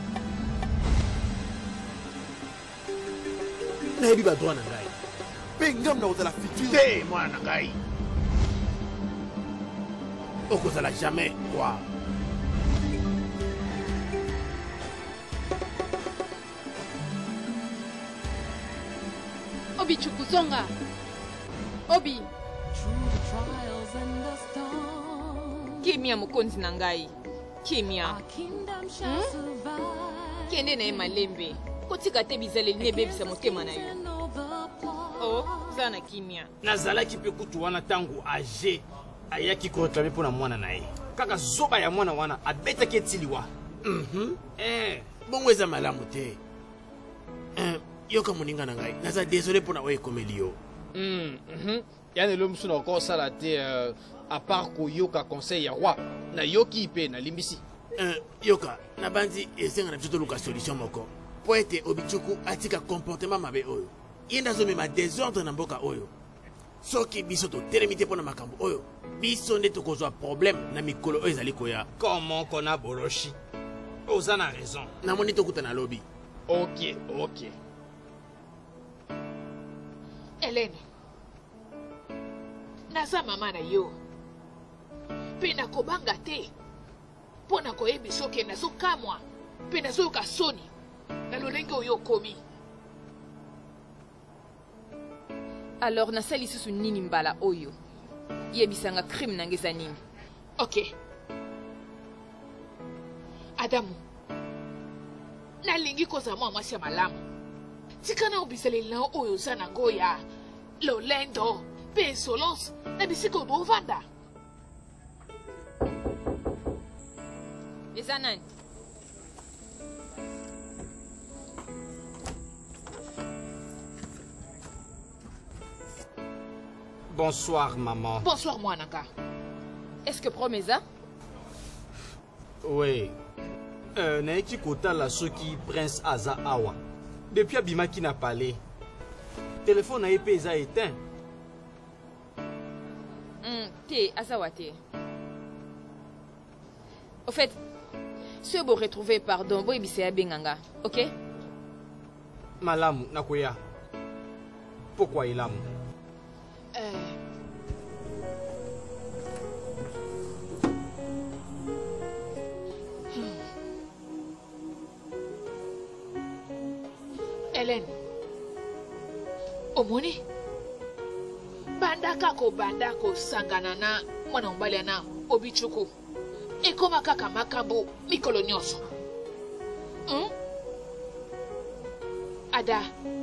nayebi badroit na ngai mpe ngambu na kozala futur te mwana na ngai okozala jamais roi Obi chukuzonga. Obi. Kimia mokonzi na ngai. Kimia. Hmm? Kende na ye malembe. Kotika te bizaleli nebebisa motema na yo. Oh, za na kimia. nazalaki mpe kutu wana ntango age ayaki koreklame mpo na mwana na ye kaka zoba ya mwana wana abetaki etiliwa. Mhm. Eh, bongo eza malamu te. Eh, yoka moninga na ngai naza désolé mpona oyo ekomeli yo. Mhm. Ya lelo mosusu na okosala te euh, à part koyoka conseil ya roi nayoki mpe nalimbisi. Eh, yoka nabandi esenga na biso toluka solution moko po ete Obichuku atika comportement mabe oyo ye nde azomema désordre na mboka oyo. Soki biso totelemi te mpona makambo oyo biso nde tokozwa problème na mikolo oyo ezali koya. comment kona boroshi? Oza na raison. namoni tokuta na lobi. Ok, ok. Hélène, naza mama na yo mpe nakobanga te mpo na koyebi soki nazokamwa mpe nazoyoka soni na lolenge oyo okomi. Alors nasali lisusu nini mbala oyo yebisanga crime nange eza nini? Ok, Adamu, nalingi kozala mwa mwasi ya malamu. Tika na obisaleli na oyo oza nango ya lolendo mpe insolence na bisika odo ovanda. Eza nani? Bonsoir, maman. Bonsoir, mwananga. Est-ce que promesa? Oui. Euh, naeki kotala soki prince aza awa. Depuis abimaki na palais. Téléphone na ye pe eza éteint. Mm, te azawa te. Au fait, si vous retrouvez pardon, vous ebise ya benganga, ok? Malamu nakoya. Pourquoi ilamu? Euh... Hmm. Hélène, omoni bandaka ko bandako sangana na mwana mobali na Obichuku ekoma kaka makambo mikolo nyonso. Hmm? Ada,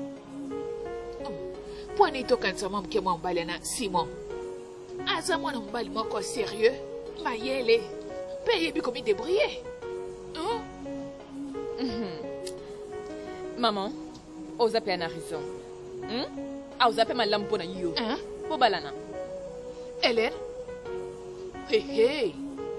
pwani tokanisa mwa mke mwa mobali na Simon aza mwana mobali moko sérieux mayele mpe yebi komi débrouiller. Hmm? Mm-hmm. Maman, oza pe na raison. Hmm? Ah, oza pe malamu mpona yo. Hein? Po balana. Hélène? Hey, hey.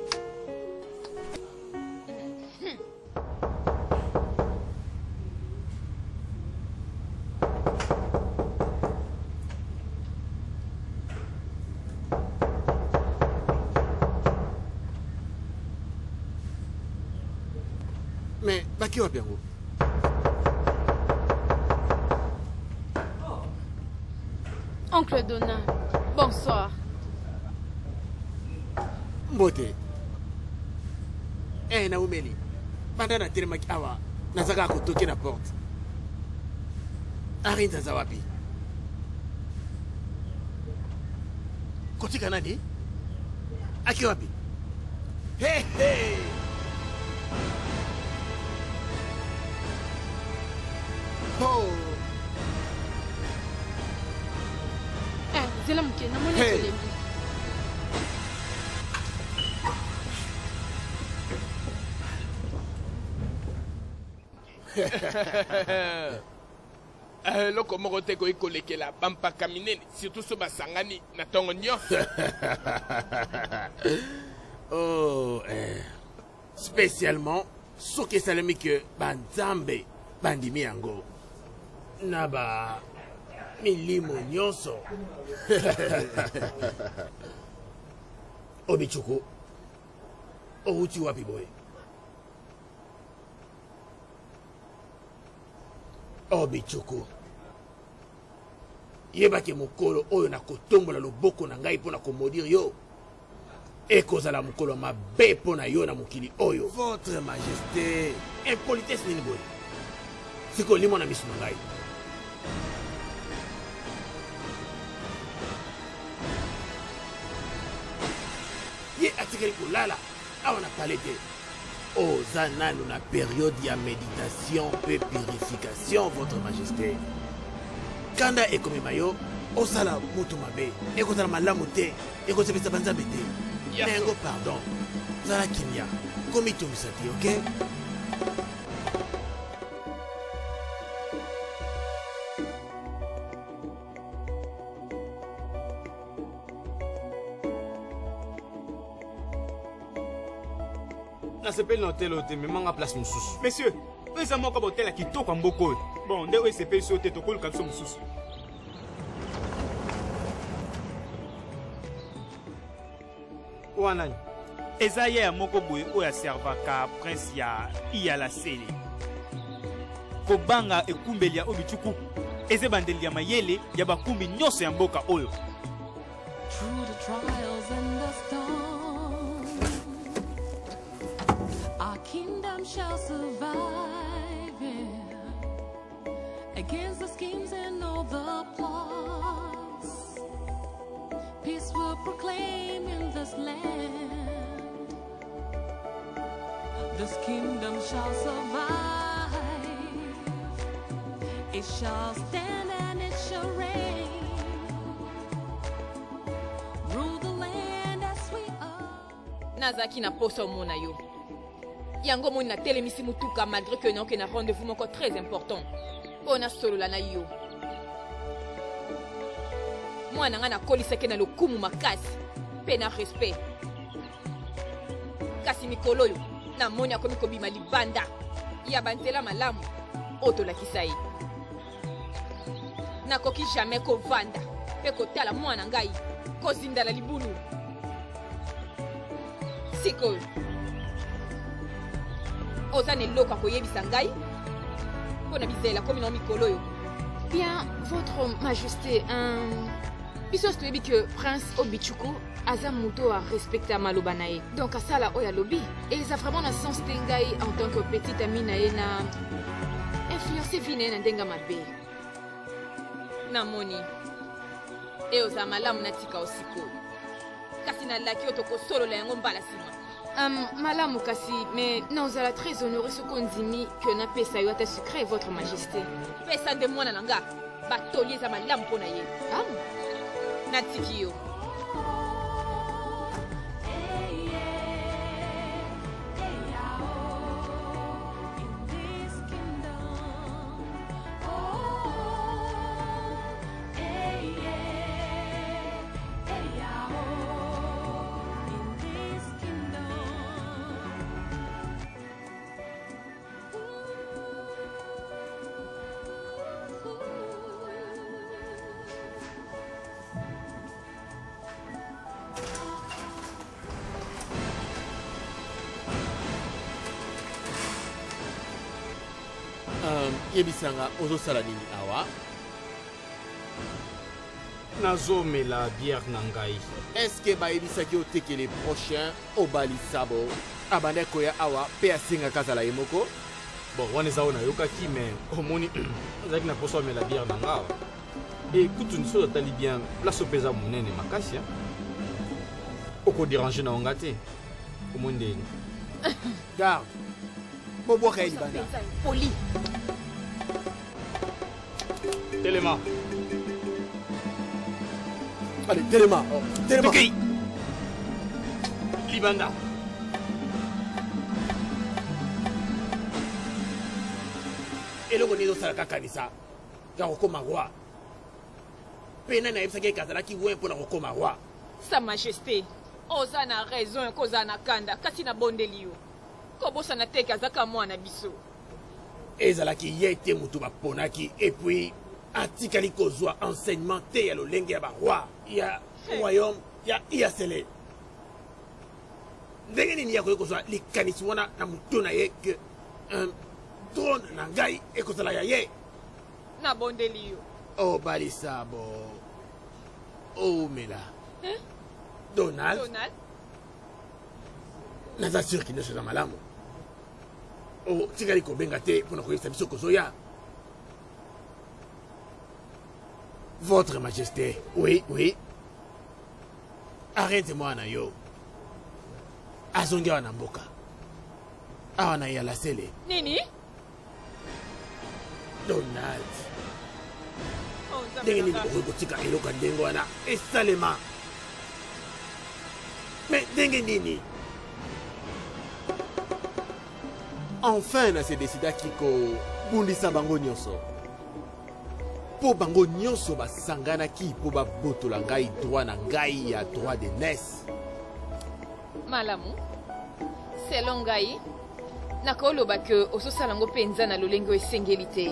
Mais baki wapi yango? Oncle Donald, bonsoir. Mbote. Eh, Naumeli. Banda na telemaki awa. Nazaka kotoke na porte. Arin taza wapi? Kotika nani? Aki wapi? Hey, hey! Oh! Eh, zela mke, namoni Hey. tolembi. eloko moko te koki kolekela bampaka minene surtout so basangani na ntongo nyonso. Oh, eh. Spécialement, soki esalemi ke banzambe bandimi yango na ba milimo nyonso. Obichuku, outi wapi boye? Obichuku, yebake mokolo oyo na kotombola loboko na ngai mpona komodire yo ekozala mokolo mabe mpo na yo na mokili oyo. Votre majesté, impolitesse nini boye? sikolimo na miso na ngai. Ye atikeli kolala awa na pale te. Oza nanu na période ya méditation pe purification, votre majesté. Kanda ekomema yo osala mutu mabe ekozala malamu te ekozebisa banzambe te. Nengo pardon. zala kimia komitungisa te, ok? Na sepeli na hotel ote me manga place mosusu. Monsieur, oyo eza moko botel ya kitoko ya mboka oyo. Bon, nde oyo esepeli so te tokoluka biso mosusu. Wanani? Eza ye ya moko boye oyo aservaka prince ya iyala sele. Kobanga ekumbeli ya oyo bichuku. Eza ebandeli ya mayele ya bakumbi nyonso ya mboka oyo. Through the trials and the storm, our kingdom shall survive, yeah. Against the schemes and all the plots, peace will proclaim in this land. This kingdom shall survive, it shall stand and it shall reign. Rule the land as we are. Nazaki na posa omona yo. Yango moni na telemisi mutuka malgré que non que na rendez-vous moko très important. Pona solo la na yo. Mwana nga na kolisa ke na lokumu makasi. Pe na respect. Kasi mikolo yo na moni akomi kobima libanda. Ya bantela malamu. Oto la kisai. Na koki jamais ko vanda. Pe kotala mwana ngai. Kozinda la libulu. Siko. Ozane loka koyebisa ngai. Pona bizela komi na mikolo yo. Bien, votre majesté, un... biso toyebi que prince Obichuku aza moto a respecter maloba na ye. Donc asala oya lobi. Et ça vraiment na sens te ngai en tant que petite amie na ye na influencer vie na ye na ndenga mabe. Na moni. E oza malamu na tika osiko. Kasi na laki otoko solo la yango mbala sima. Um, malamu kasi, mais nous allons très honorer ce qu'on dit que na pesa yo ata secret, votre majesté. Pesa de mwana nanga. Batoli za malamu pona ye. Ah. Na tiki yo. Yebisanga ozosala nini awa? Nazomela bière na ngai. Est-ce que bayebisaki oteke le prochain obali sabo abanda koya awa pe asinga kazala ye moko? Bon, wana eza ona yokaki me omoni ezalaki na poso amela bière na nga awa. E kutu ndiso otali bien place opeza monene makasi. Okodéranger na onga te. Omoni ndeni. Garde. Boboka ye libanda. Poli. Téléma. Allez, Téléma. Oh, Téléma. Ok. Libanda. eloko nini osalaka kanisa ya kokoma roi pena nayebisaki ekazalaki we mpona kokoma roi. Sa majesté oza na raison koza na kanda kasi na bondeli yo kobosana te kazaka mwana biso ezalaki ye te mutu baponaki epuis atikali kozwa enseignement te ya lolenge ya baroi ya royaume ya iasele ndenge nini ya koki kozwa likanisi wana na mutu na ye ke trone na ngai ekozala ya ye na bondeli yo obalisabo omela eh? Donald, Donald? naza sûr ki nyonso eza malamu o tikali kobenga te mpona koyebisa biso kozoya. Votre Majesté, oui, oui. Arrête-moi na yo. Azongi wana mboka. Awa na yala sele. Nini? Donald. Ndenge nini okoki kotika eloko ndenge wana esalema. Mais ndenge nini? enfin na se décida kiko bundisa bango nyonso po bango nyonso basanganaki po babotola ngai droit na ngai ya droit de nes. Malamu selon ngai nakoloba ke ososala ngo mpenza na lolenge esengeli te.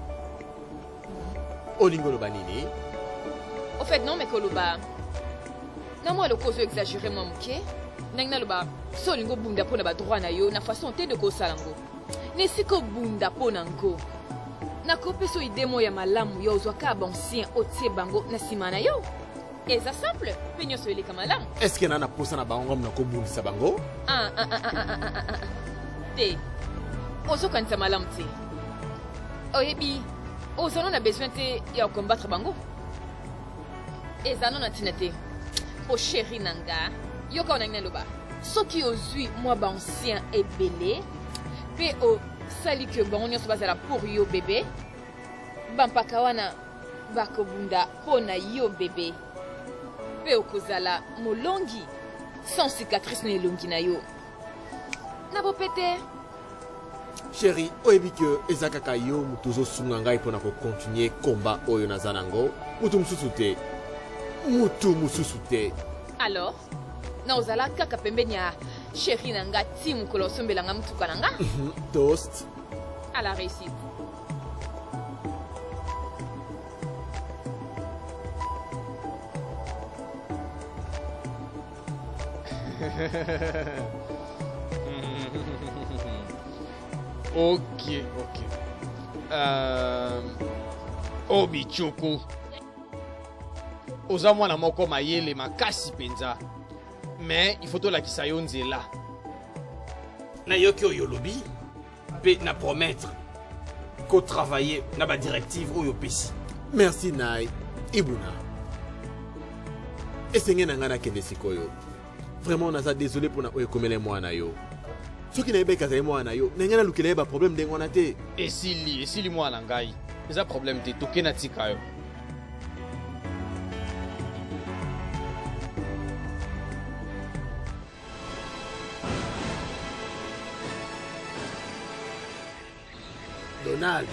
Olingo loba nini? Au fait non mais koloba na moi le cause exagéré moi muke nangna loba so lingo bunda pona ba droit na yo na façon te de ko salango ne siko bunda pona ngo na kopeso ide mo ya malamu yo zwaka bonsien otie bango na simana yo eza simple penyo so ile kama malamu. Est-ce que nana posa na bango na ko bundisa bango? Ah ah ah ah ah ah te ozo kanisa malamu te oyebi ozo na besoin te ya combattre bango eza non atina te o chéri nanga yoka onangina loba soki ozwi mwa bancien ebele mpe osali ke bango nyonso bazala pour yo bebe bampaka wana bakobunda mpo na yo bebe mpe okozala molongi sans cicatrice na elongi na yo na bopete. Chéri, oyebi ke eza kaka yo mutu ozosunga ngai mpona kocontinue komba oyo naza nango mutu mosusu te mutu mosusu te. Alors na ozala kaka pembeni ya chéri na nga ti mokolo osombelanga motuka na nga. Toast à la réussite. Ok, ok. Euh... Obichoko. Oza mwana moko mayele makasi penza. Mais il faut to la kisayo nzela. Na yoki oyo lobi pe na promettre ko travailler na ba directive oyo pesi. Merci Nai Ibuna. Esenge na ngana kende sikoyo. Vraiment naza désolé pour na oyo komele mwana yo. Soki na yebeka za mwana yo, na ngana lukele ba problème de ngona te. Esili, esili mwana ngai. Eza problème te toke na tika yo. Donald,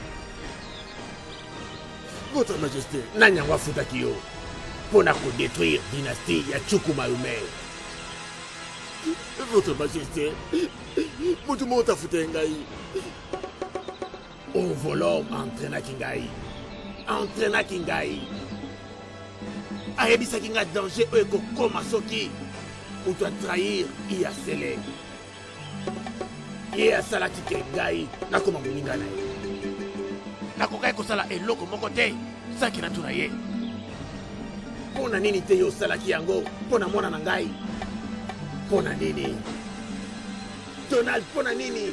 Votre Majesté, Nanyangwa Futakio, pour détruire la dynastie Yachukumarume. Votre Majesté, Mutumota Futengai, au volant entraîna Kingai, entraîna Kingai, Aebisa Kinga danger Eko Komasoki, ou toi trahir Iasele. Ye asalaki ke ngai nakoma moninga na ye nakokai kosala eloko moko te saki natuna ye mpo na nini te yo osalaki yango mpo na mwana na ngai mpo na nini Donald mpo na nini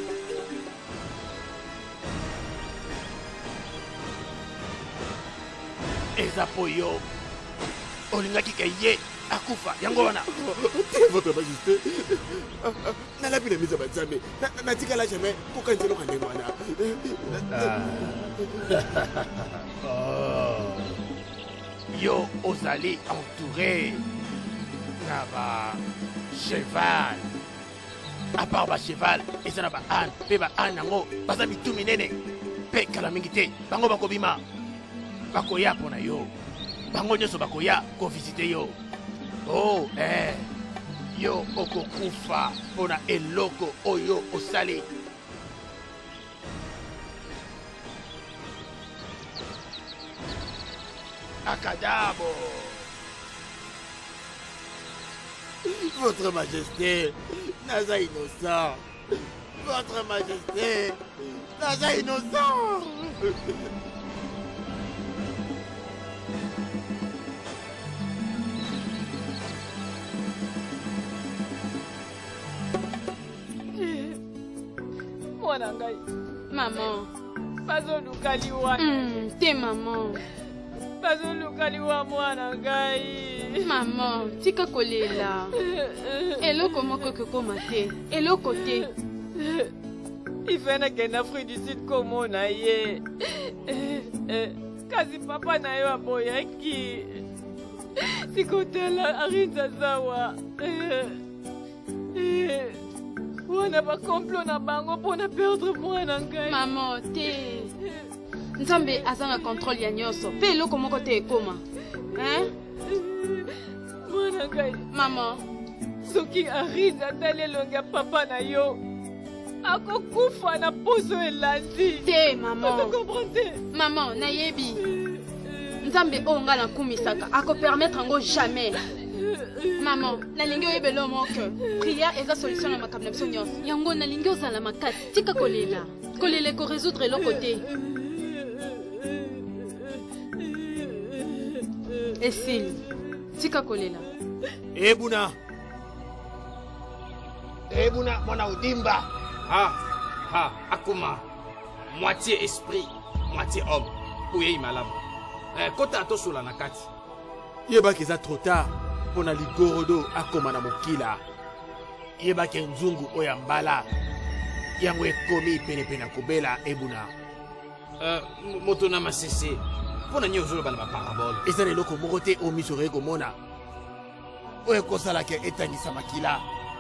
eza po yo olingaki ke ye akufa yango wana. Votre Majesté, nalabi na mise banzambe natikala jamais kokanzela okande mwana. Yo ozali entouré na ba cheval. À part ba cheval eza na ba ane mpe ba ane yango baza mitu minene mpe kala mingi te bango bakobima bakoya mpo na yo bango nyonso bakoya kovisite yo. Oh, eh, yo okokufa pona eloko oyo osali. Akadabo. Votre Majesté, naza innocent. Votre Majesté, naza innocent. Maman. bazoluka liwa mm, te maman bazoluka liwa mwana ngai. Maman, tika kolela. Eloko moko kokoma te. Eloko te. Ifena kena Afrique du Sud komona ye. Kasi papa na yo aboyaki. Sikotela arinza zawa. wana bakomplo na bango mpona perdre mwana ngai. Maman, te. Nzambe aza na contrôle ya nyonso. Mpe eloko moko te ekoma. Hein? Mwana ngai. Maman. Soki Arise atali elongi ya papa na yo, akokufa na poso elandi. Te, maman. Ozo comprendre te? Maman, nayebi. Nzambe oyo nga nakumisaka akopermettre yango jamais. Maman, nalingi oyebela moko prière eza solution na makambo na biso nyonso. Yango nalingi ozala makasi, tika kolela. Kolela ekorésoudre eloko te. Esili, tika kolela. Ebuna. Ebuna, mwana udimba. Ah, ah, Akuma. Moitié esprit, moitié homme. Ouye malamu. Eh, kota atosola na kati. Yebaki eza trop tard. Pona ligorodo akoma na mokila. Yebaki nzungu oya mbala. Yango ekomi penepene kobela ebuna. Euh, moto na masese. Pona nyo zolo bana ba parabole. Eza eloko moko te omiso reko mona. Oye kosala ke etangisa makila.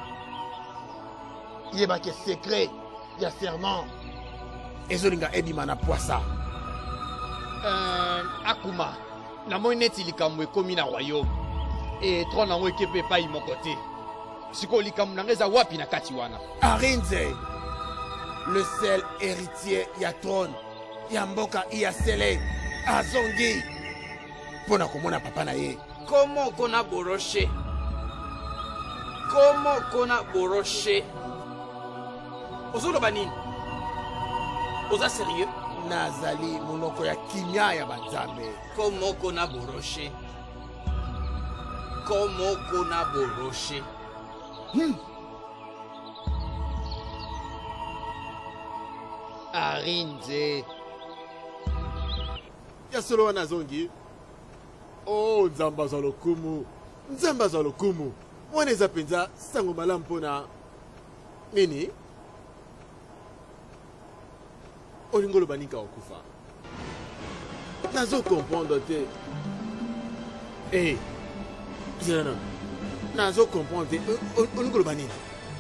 Yebaki secret ya serment. Ezolinga ebima na poisa. Euh, Akuma, namoni neti likambo ekomi na royaume. Et trône nango ekepe epai moko te. Siko likambo nango eza wapi na kati wana? Arinze, le seul héritier ya trône ya mboka Iyasele azongi pona komona papa na ye. Comment kona boroche? Comment kona boroche? Ozoloba nini? Oza sérieux? Nazali monoko ya kinya ya banzambe. Comment kona boroche? Comment kona boroche? Hmm. Arinze. Ya solo wana zongi. Oh, nzamba za lokumu. Nzamba za lokumu. Wana eza penza sango malamu mpona nini? Olingo lo banika okufa. Nazo comprendre te. Eh. Zena. Nazo comprendre te. Olingo lo banini.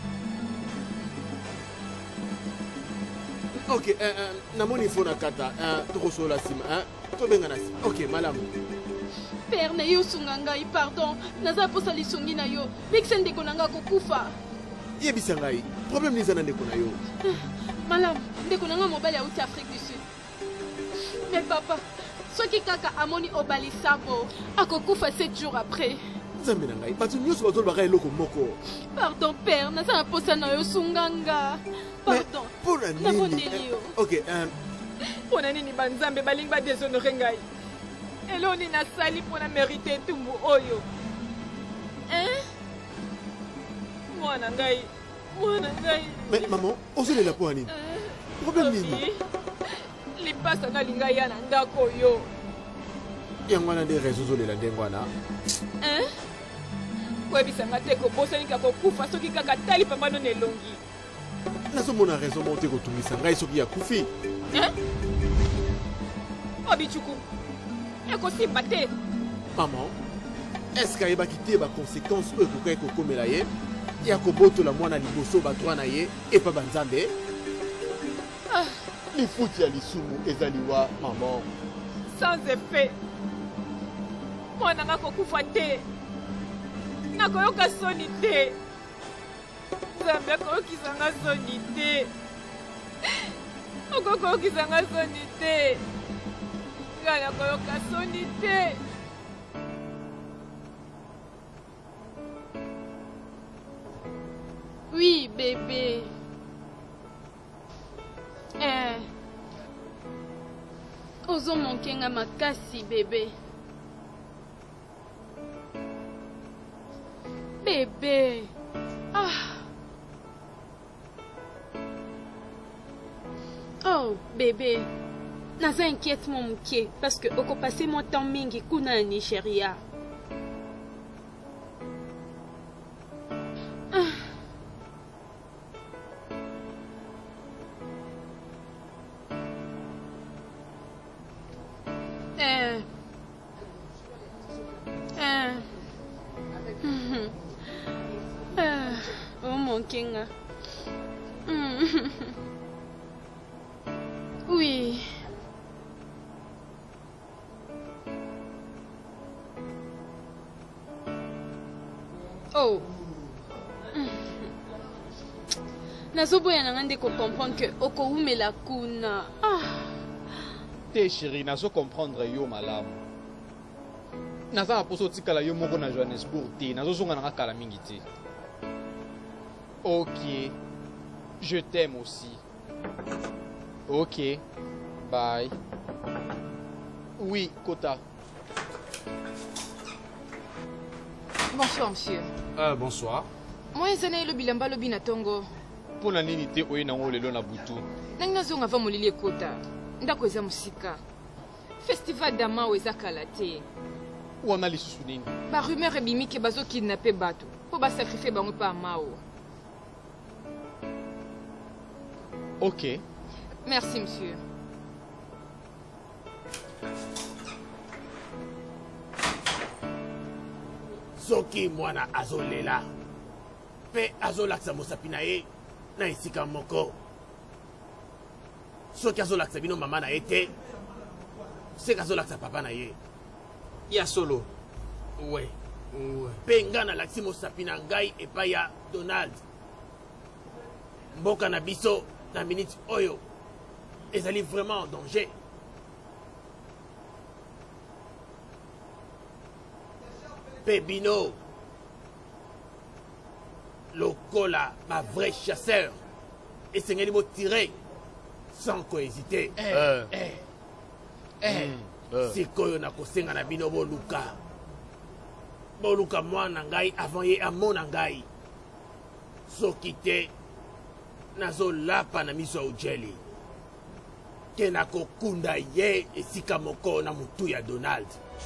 Ok, euh, euh, namoni fona kata, euh, tokosola sima, hein? Tobengana sima. Ok, malamu. Père na yo sunga ngai, pardon. Naza posa lisungi na yo. Bikse ndeko na nga kokufa. Yebisa ngai. Problème ni zana ndeko na yo. Malam, ndeko na nga mobali ya uti Afrique du Sud. Mais papa, soki kaka amoni obali sabo, akokufa sept jours après. Nzambe na ngai, batu nyonso bazolobaka eloko moko. Pardon père, naza na posa na yo sunga nga. Pardon. Pona nini? Ok, um... Pona nini banzambe balingi badéshonore ngai? Elo ni nasali pona mérite etumbu oyo. Hein? Mwana ngai. Mwana ngai. Mais maman, ozolela po nini? Problème nini? Lipasa nalinga ya na ndako yo. Yango wana nde raison ozolela ndenge wana. Hein? Koyebisanga te kobosani kako kufa soki kaka tali papa no nelongi. Nazomona raison monte kotungisa ngai soki ya kufi. Hein? Obichuku. Ekosimba te. Maman, est-ce que ayebaki te baconséquence oyo ekokai kokomela ye ya kobotola mwana liboso batwa na ye epa banzambe? Ah. Lifuti ya lisumu ezali wa maman. Sans effet. Mwana nga kokufa te. Nakoyoka soni te. Nzambe akoyokisanga soni te. Okokoyokisanga soni te. Nga nakoyoka soni te. Oui, bébé. Eh. Ozo monkenga makasi, bébé. Bébé. Ah. Oh, bébé. Naza inquiète mon mouké parce que oko passé mon temps mingi kuna na Nigeria. Ah. Eh. Eh. Ah. Oh mon kinga. Mm. Oui. Oh. Mm. Nazoboya na ngande ko comprendre que okoumela kuna. Ah. Te chérie, nazo comprendre yo malamu. Naza na poso tikala yo moko na Johannesburg te, nazo zonga na kala mingi te. Ok. Je t'aime aussi. Ok. Bye. Oui, Kota. Bonsoir, monsieur. Euh, bonsoir. Moi, ezana le bilamba lobi na tongo. Pona nini te oye nango lelo na butu. Nangi nazonga va molili ekota. Ndako eza musika. Festival dama eza kala te. Wana lisusu nini? Ba rumeur ebimi ke bazo kidnapper bato. Po ba sacrifier bango pa mao. Ok. Merci, monsieur. Soki mwana azolela pe azolakisa mosapi na ye na esika moko. Soki azolakisa bino mama na ye te, seki azolakisa papa na ye. Ya solo. Ouais. Ouais. Pe nga nalakisi mosapi na ngai epai ya Donald. Mboka na biso na minute oyo ezali vraiment en danger. Pe bino lokola ma vrai chasseur esengeli botirer sans kohésiter. Eh, eh, eh. Mm. Sikoyo nakosenga na bino boluka boluka mwana ngai avant ye amona ngai. Soki te nazolapa na miso ya ujeli ke nakokunda ye esika moko na mutu ya Donald.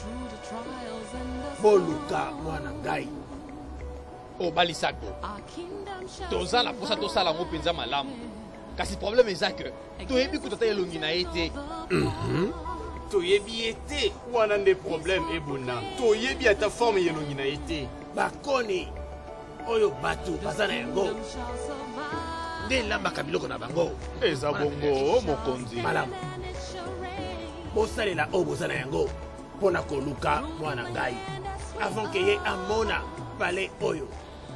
Boluka mwana ngai. Obalisako. Toza la posa tosala ngo penza malamu. Kasi problème eza que toyebi kutata elongi na ye te. Mhm. Toyebi ye te. Wana nde problème ebuna. Toyebi ata forme elongi na ye te. Bakoni oyo batu baza na yango nde elambaka biloko na bango. Eza bongo mokonzi. Malamu. Bosalela oyo boza na yango mpona koluka mwana ngai avant ke ye amona pale oyo.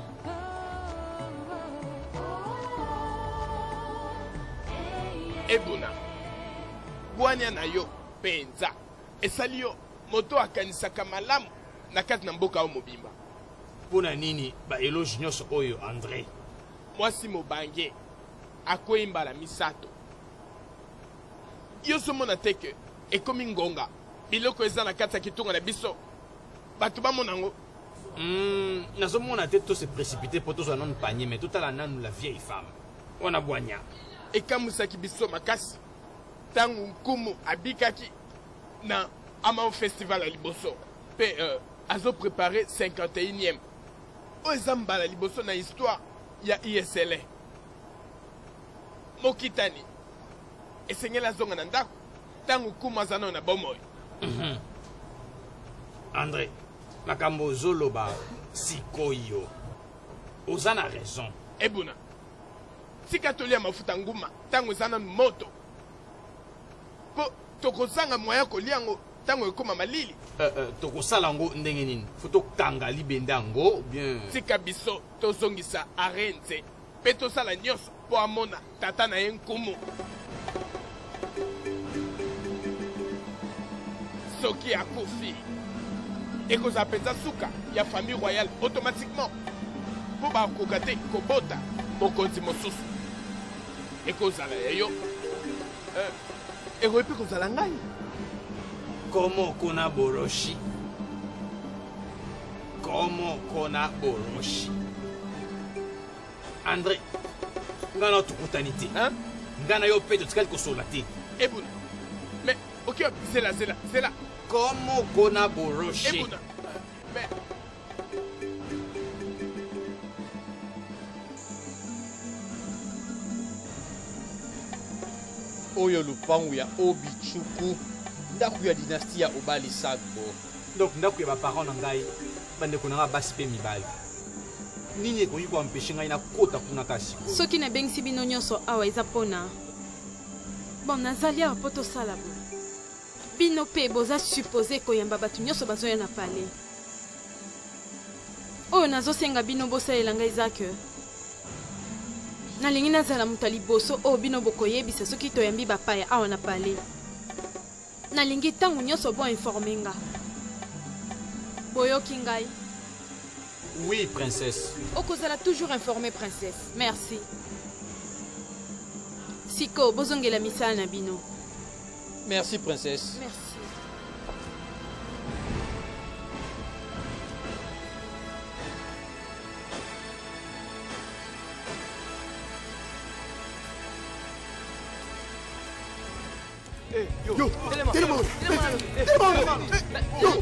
Ebuna bwania na yo penza esali yo moto akanisaka malamu na kati na mboka oyo mobimba. Mpona nini baeloge nyonso oyo André? Mwasi mobange akwei mbala misato. Yo somona te ke ekomi ngonga biloko eza na kati ya kitunga na biso bato bamona ngo. Mm, nazomona te to se précipiter po tozwa nanu panier mais totala nanu la vieille femme wana bwanya ekamusaki biso makasi ntango nkumu abikaki na ama festival ya liboso mpe uh, azoprépare cinquante et unième oyo eza mbala liboso na histoire ya I S L A. Mokitani esengeli azonga na ndako ntango nkumu aza nao na bomoi. André, makambo ozoloba sikoyo oza na raison. Ebuna tika tolia mafuta nguma ntango eza nanu moto mpo tokozanga moya kolia yango ntango ekoma malili. uh, uh, tokosala yango ndenge nini? Fo tokanga libende yango bien. Tika biso tozongisa arenze mpe tosala nyonso mpo amona tata na ye nkumu. Soki akufi ekozala mpenza suka ya famille royale automatiquement mpo bakoka te kobota mokonzi mosusu. Ekozala ya yo uh, ekoki mpe kozala ngai. Komo kona boroshi komo kona boroshi André, nga na tukutani te nga na yo mpe totikali kosola te. Ebuna mais ok zela zela zela komo kona boroshi. Ebuna mais Oyo lupangu ya Obichuku ndako ya dynastie ya Obalisako. Donc ndako ya baparent na ngai bandeko na nga basi mpe mibali. nini ekoki koampeshe ngai nakota kuna kasi soki nabengisi bino nyonso awa eza mpona bon nazali awa mpo tosala bo bino mpe boza suppose koyamba bato nyonso bazoya na pale oyo nazosenga bino bosalela ngai eza ke nalingi nazala moto ya liboso oyo bino bokoyebisa soki toyambi bapaya awa na pale nalingi ntango nyonso boinforme nga boyoki ngai. Oui, princesse. Okozala toujours informée, princesse. Merci. Siko, bozongela misala na bino. Merci, princesse. Merci. Yo, yo, téléphone, téléphone, téléphone, yo,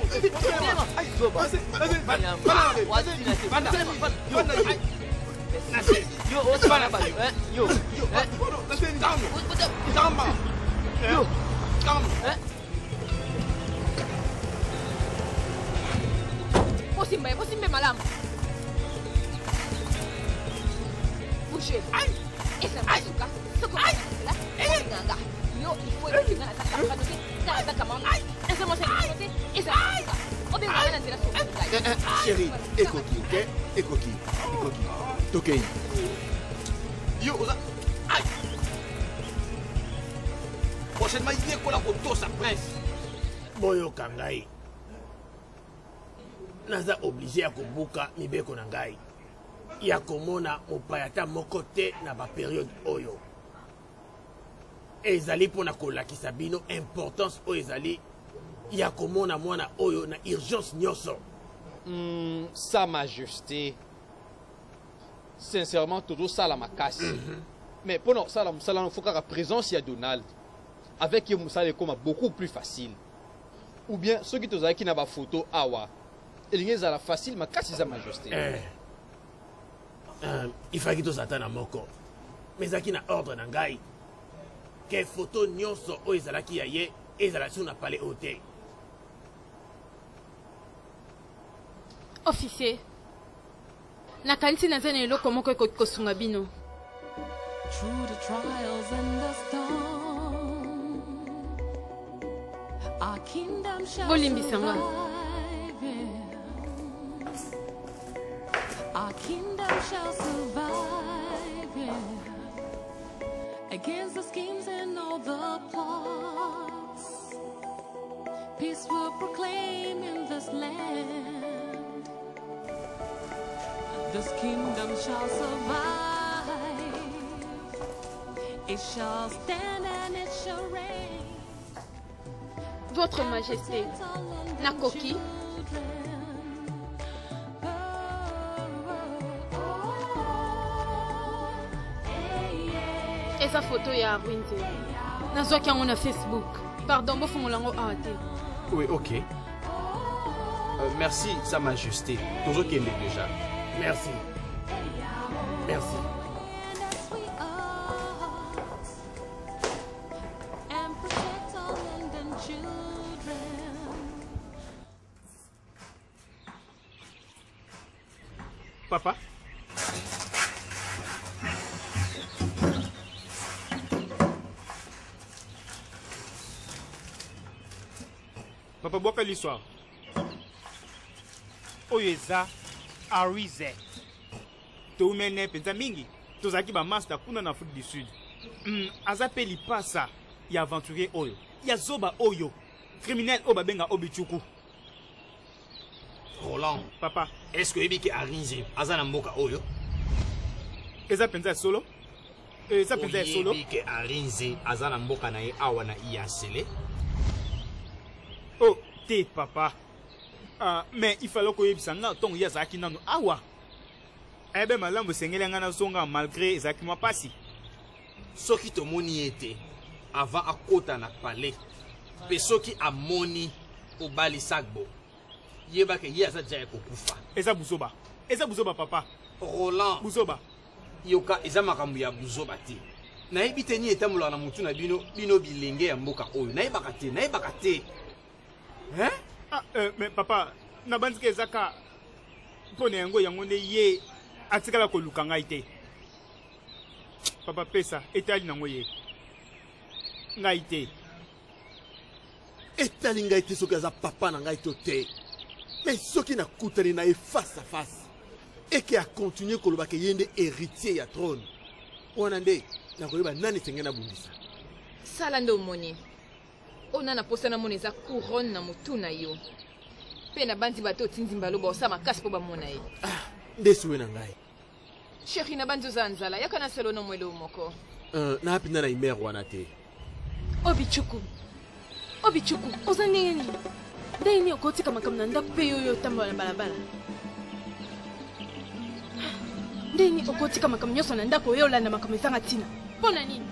Posimbe, posimbe malamu. Bouchez. Et ça va suka. Soko là. Et nganga. Yo, il faut que tu n'as pas de ça ça comment. Et ça moi c'est côté. Et ça. On est là dans la soupe. Chérie, écoutez, OK? Écoutez. Écoutez. Tokei. Yo, oza. Aïe. Prochainement, il est kola koto sa prince. Boyo kangai. Naza obligé ya kobuka mibeko na ngai. Ya komona mopayata moko te na ba période oyo. Ezali pona kolakisa bino importance oyo ezali ya komona mwana oyo na urgence nyonso. Hmm, Sa Majesté. Sincèrement, tout ça la makasi. Mm -hmm. Mais pour nous, ça la musala il faut qu'à présence ya Donald. Avec yo musala comme beaucoup plus facile. Ou bien ceux qui t'ont qui n'a pas photo awa. Et les la facile makasi Sa Majesté. Eh. Euh, il faut que tu s'attends moko. Mais ça qui n'a ordre na ngai. Que photo nyonso o ezalaki ya ye ezalaki na palais hôtel. Officier. Nakanisi nazana eloko moko ekoti kosunga bino. Through the trials and the storm, our kingdom shall Bolimbisanga. Our kingdom shall survive, yeah. Against the schemes and all the plots. Peace will proclaim in this land. This kingdom shall survive. It shall stand and it shall reign. Votre Majesté, Nakoki. Esa photo ya Winter. Nazwaki yango na Facebook. Pardon, bofungola yango awa te. Oui, ok. Euh, merci, Sa Majesté. Toujours qu'elle est déjà. Merci. Merci. Papa? Papa, bois quelle histoire? Oyeza, Arize. Toumene penza mingi. Tozaki ba master kuna na Afrique du Sud. Mm, azapeli pasa ya aventurier oyo. Ya zoba oyo. Criminel oba benga obichuku. Roland, Papa, est-ce que Ebi qui Arinze, Azana Mboka Oyo? eza penza solo? Eza penza solo? Ebi qui Arinze, Azana Mboka na awana iasele? Oh, te papa. Ah, mais il fallait que yebisa nga tongo ya zaki nanu awa. Ebe malamu sengele nga na zonga malgré ezaki mwa pasi. Soki tomoni ete avant akota na palais. Pe soki amoni obali sagbo. Yeba ke yaza jaye kokufa. Eza buzoba. Eza buzoba papa. Roland. Buzoba. Yoka eza makambu ya buzoba te. Na ebite ni etamula na mutu na bino bino bilenge ya mboka oyo. Na ebaka te, na ebaka te. Hein? Ah, euh, mais papa, na bandike ezaka pone yango yango ne ye atikala koluka ngai te. Papa pesa etali nango ye. Ngai te. etali ngai te soki aza papa na ngai to te. Mais soki nakutani na ye face à face eke akontinue koloba ke ye nde héritier ya trône wana nde nakoyeba nani esenge nabundisa. Sala nde omoni oyo nana posa namona eza couronne na motu na yo mpe na bandi bato otindi mbalo baosala makasi mpo bamona ye. Ah, nde suwe na ngai sheri na bandi oza nzala yaka na selo na mwele moko. uh, napinda na imere wana te. Obichuku Obichuku oza ndenge nini ndenge nini okotika makambo na ndako mpe yo oyo otambola na balabala ndenge nini okotika makambo nyonso na ndako oyo olanda makambo ezanga ntina mpo na nini?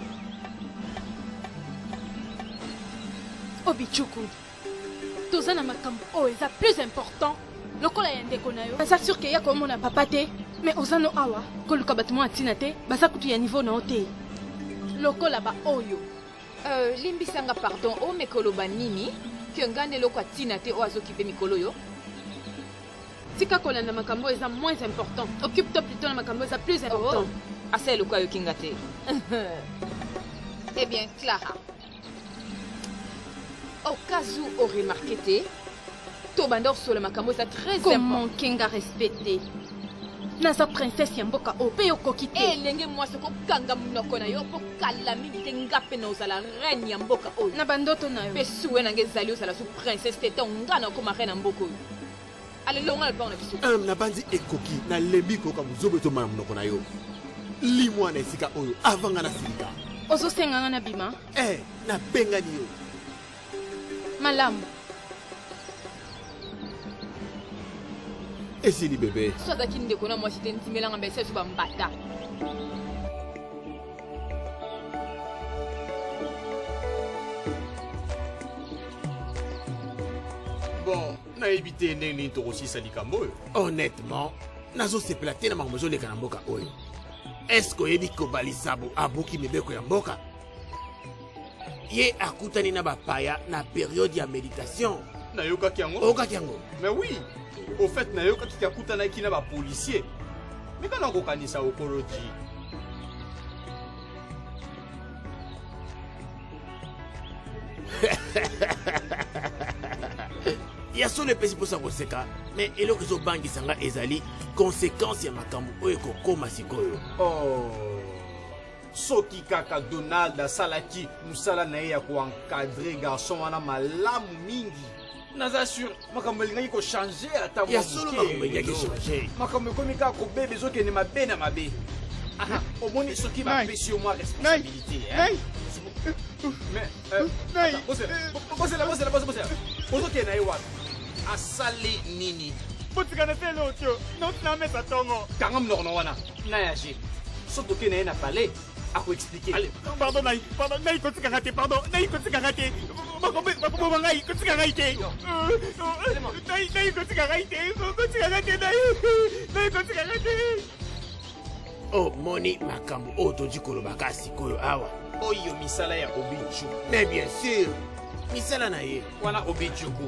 Obichuku toza na makambo oyo eza plus important lokola ya ndeko na yo. Aza sur ke ya komona papa te mais oza no awa koluka bato mwa ntina te baza kutu ya niveau na yo te lokola ba oyo. Uh, limbisanga pardon o mekoloba nini ke ngane loko atina te o azokipe mikolo yo. Tika kolanda makambo eza moins important. Occupe-toi plutôt na makambo eza plus important. Oh, asa eloko ayo kinga te. Eh bien, Clara. Au cas où on remarqué te, to bandor sur le makambo eza très important. Comment kinga respecter? Naza princesse ya mboka o pe yokoki te. Elenge mwasi kokanga munoko na yo po kala mingi te nga pe na ozala reine ya mboka oyo. Na bandoto na yo. Pe suwe na nge ezali ozala su princesse te tonga na okoma reine ya mboka oyo. Ale longa le pa na biso. Um, na bandi ekoki na lembi koka muzobo etomana munoko na yo limwa na esika oyo avanga na silika ozosenganga na bima. Eh, napengani yo malamu esili bebe so azaki ndeko na mwasi te ntimelanga mbese esu bambata. Bon, nayebi te ndenge nini tokosisa likambo oyo. Honnêtement nazosepela te na makambo ezoleka na mboka oyo. Eske oyebi kobalisa abuki mibeko ya mboka ye akutani na bapaya na periode ya méditation. Nayokaki yango. Okaki yango. Mais oui, au fait nayokaki ki akutanaki na bapolisier. Mais kana kokanisa okoloji. ya solo epesi mposa koseka mais eloko ezobangisanga ezali conséquence ya makambo oyo ekokóma sikoyo. Oh. Soki kaka Donald asalaki musala na ye ya koencadre garçon wana malamu mingi naza sur makambo elingaki kochange ata ya solo makambo elingaki change makambo ekomi kaka kobebe ezokende mabe na mabe. Omoni soki bapesi yo mwa responsabilité. Mais bosela bosela bosela ozokende na ye wapi asali nini botikana te lotio notina mesa tongo kanga mnokono wana nayage so tokende ye na palais akoexplike. Allez, pardon nayi pardon nayi kotikanga te pardon nayi kotikanga te makobo ngai kotikanga te nayi nayi kotikanga te kotikanga te nayi kotikanga te. Oh moni makambo oyo toji kolobaka sikoyo awa oyo misala ya Obichuku. Mais bien sûr misala na ye wana Obichuku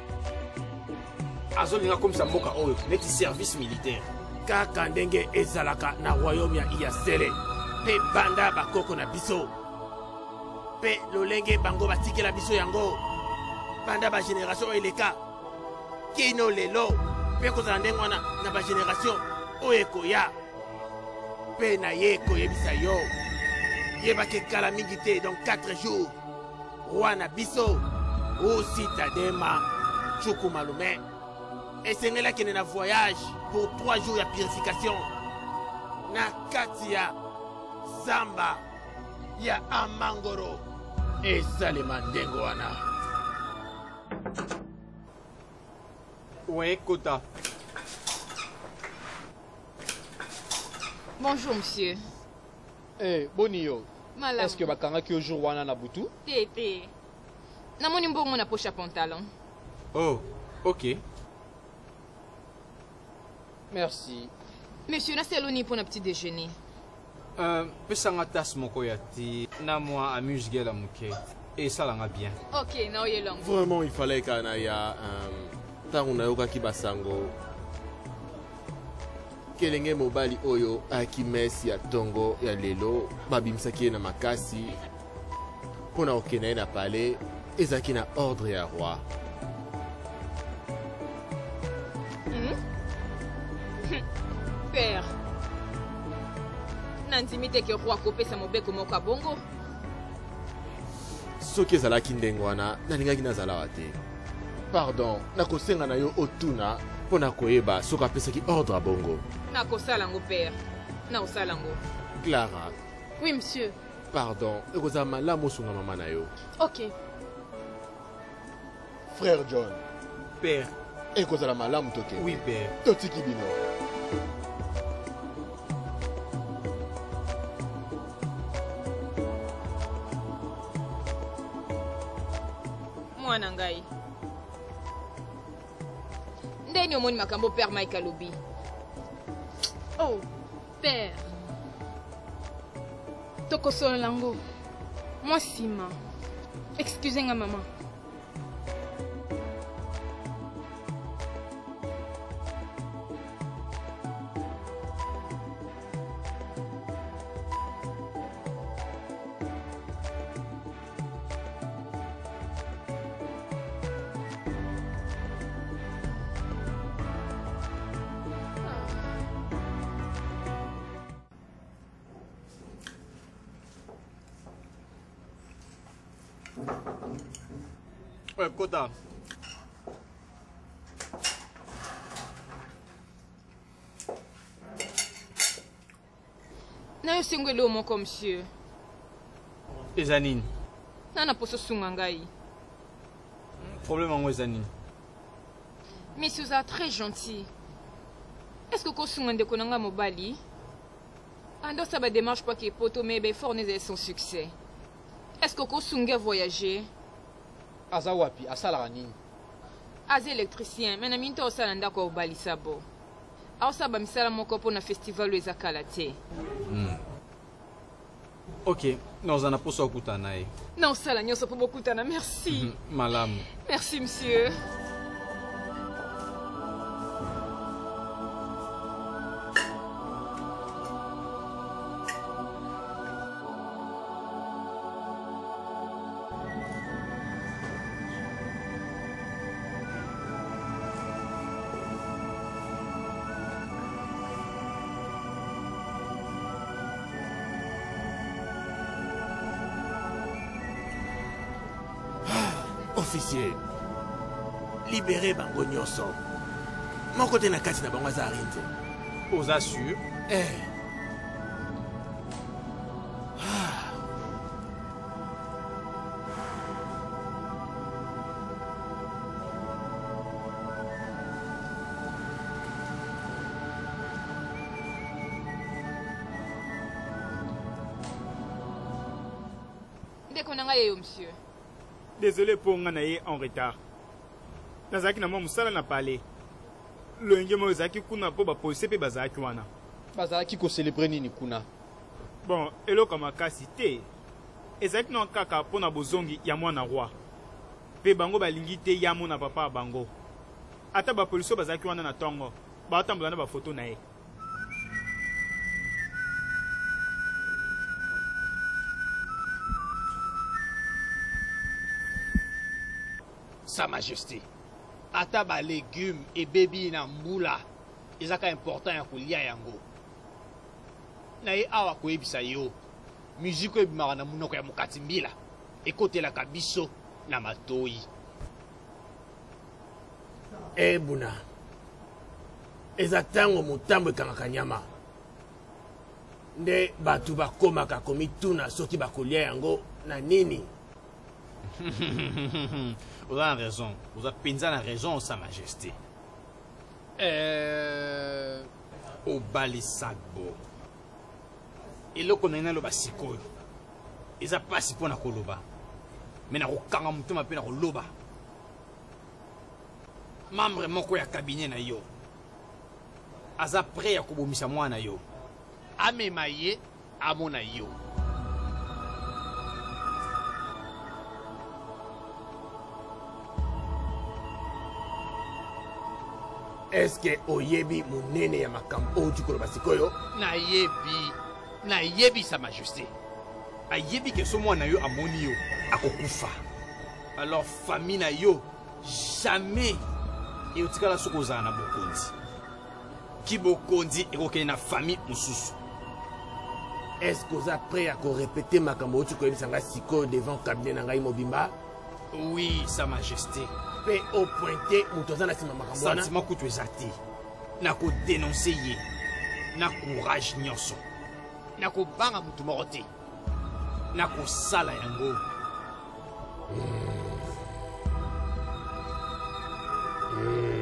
azolinga komisa mboka oyo neti service militaire kaka ndenge ezalaka na royaume ya Iyasele mpe banda bakoko na biso mpe lolenge bango batikela biso yango banda bagénération oyo eleka kino lelo mpe kozala ndenge wana na bagénération oyo ekoya mpe na ye koyebisa yo yebaki kala mingi te dans quatre jours roi na biso Usitadema Chuku Malume esengeli akende na voyage pour trois jours ya purification na kati ya zamba ya Amangoro esalema ndengo wana. Ouais, Kota. Bonjour, monsieur. Eh, Bonio. Malamu. Est-ce que bakanga ki ojour wana na butu? Tete. Namoni mbongo na poche à pantalon. Oh, ok. Merci. Monsieur, na seloni pour un petit déjeuner. Euh, pesanga tas moko ya ti na moi amuse gela muke et ça langa bien. Ok, na oye long. Vraiment il fallait kana ya um, tangu na yoka kibasango kelenge mobali oyo aki mesi ya tongo ya lelo babimisaki ye na makasi mpona kokende ye na palais ezalaki na ordre ya roi. Père, nandimi te ke roi akopesa mobeko moko ya bongo. soki ezalaki ndenge wana nalingaki nazalawa te. Pardon, nakosenga na yo otuna mpo na koyeba soki apesaki ordre ya bongo. Nakosala yango père, nakosala yango. Clara. Oui, monsieur. Pardon, ekozala malamu osunga mama na yo. Ok. Frère John. Père. Ekozala malamu toke. Oui, père. Totiki bino. Mwana ngai. Ndeni omoni makambo père Mike alobi. Oh, père. Tokosolo lango. Moi sima. Excusez-moi maman. Ouais, Kota. Na yo sengwele o moko monsieur. Eza nini? Nana poso sunga ngai. Problème yango eza nini? Monsieur ozala très gentil. Est-ce que kosunga ndeko na nga mobali? Andosa ba démarche pa ke poto mais be fort nezali son succès. Est-ce que kosunga voyager? Aza wapi asalaka nini? Aza électricien mais na minto osala ndako obalisa bo. Aosaba misala moko mpo na festival eza kala te. Hmm. Ok, nazana poso okutana naye. Na osala nyonso mpo bokutana, merci. Malamu. Merci monsieur. Officier, libérez bango nyonso. Mon côté na kati na bango aza arinte. Oza sûr? Eh. Ah. Ndeko na ngai yo monsieur. Désolé pour nga na ye en retard. Nazaki na mwa musala na palais. Loenge mo ezaki kuna po ba police pe bazaki wana. Bazaki ko célébrer nini kuna. Bon, eloko makasi te. Ezaki na kaka po na bozongi ya mwana roi. Pe bango balingi te ya mona papa bango. Ata ba police bazaki wana na tongo. Ba tambola na ba photo na ye. Sa Majesté, ata ba légumes et baby na mbula ezaka important ya kolia yango. Na ye awa koyebisa yo, musique ebimaka na munoko ya mokati mbila ekotelaka biso na matoyi. Eh buna, eza ntango motambo ekangaka nyama. Nde bato bakomaka komituna soki bakolia yango na nini. Vous avez raison. Vous avez pensé la raison, Sa Majesté. Euh... Au Balisagbo. Et là, on a un basiko. Ils ont passé pour la koloba. Mais na rokanga mutu ma pena koloba. Membre moko ya cabinet na yo. Aza prêt ya kobomisa mwana yo. Amema ye amona yo. Est-ce que oyebi munene ya makambo oyo tikoloba sikoyo? Nayebi. Nayebi sa majesté. Ayebi ke so mwana yo amoni yo akokufa. Alors famille na yo jamais et otikala sokozala na bokonzi. Ki bokonzi ekokende na famille mosusu. Est-ce que vous êtes prêt à répéter ma cambo tu connais ça sikoyo devant cabinet na ngai mobimba? Oui, sa majesté. Pe au pointé mutoza na sima makambo wana. Sentiment kutu ezati. Na ko dénoncer ye. Na courage nyonso. Na ko banga mutu moko te. Na ko sala yango. Mm. Mm.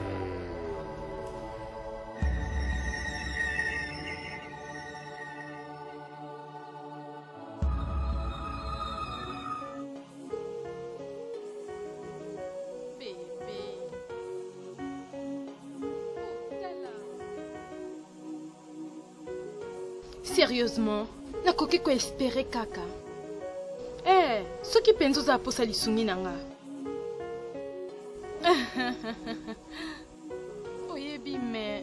Sérieusement, nakoki ko espérer kaka. Eh, soki penzo za posa lisungi nanga. Oyebi me.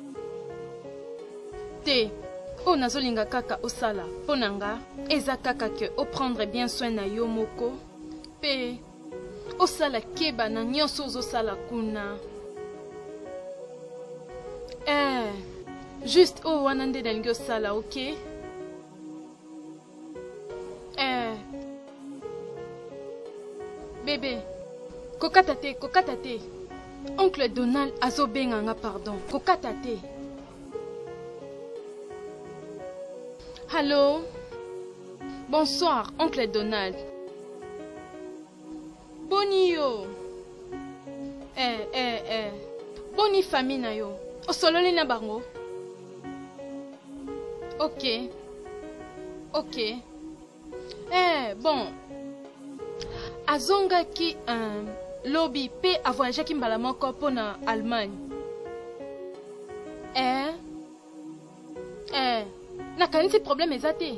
Te, o nazolinga kaka osala ponanga, eza kaka ke o prendre bien soin na yo moko. Pe osala keba na nyonso ozosala kuna. Eh, juste oh wana nde nalingi osala, ok? Eh. Bébé, kokata te, kokata te. Oncle Donald azobenga nga pardon. Kokata te. Allô? Bonsoir, oncle Donald. Boni yo. Eh, eh, eh. Boni famille na yo. Osololi na bango. Ok. Ok. Eh, bon. Azonga ki un lobby pe a voyagé ki mbala moko pona Allemagne. Eh? Eh, nakanisi problème ezate.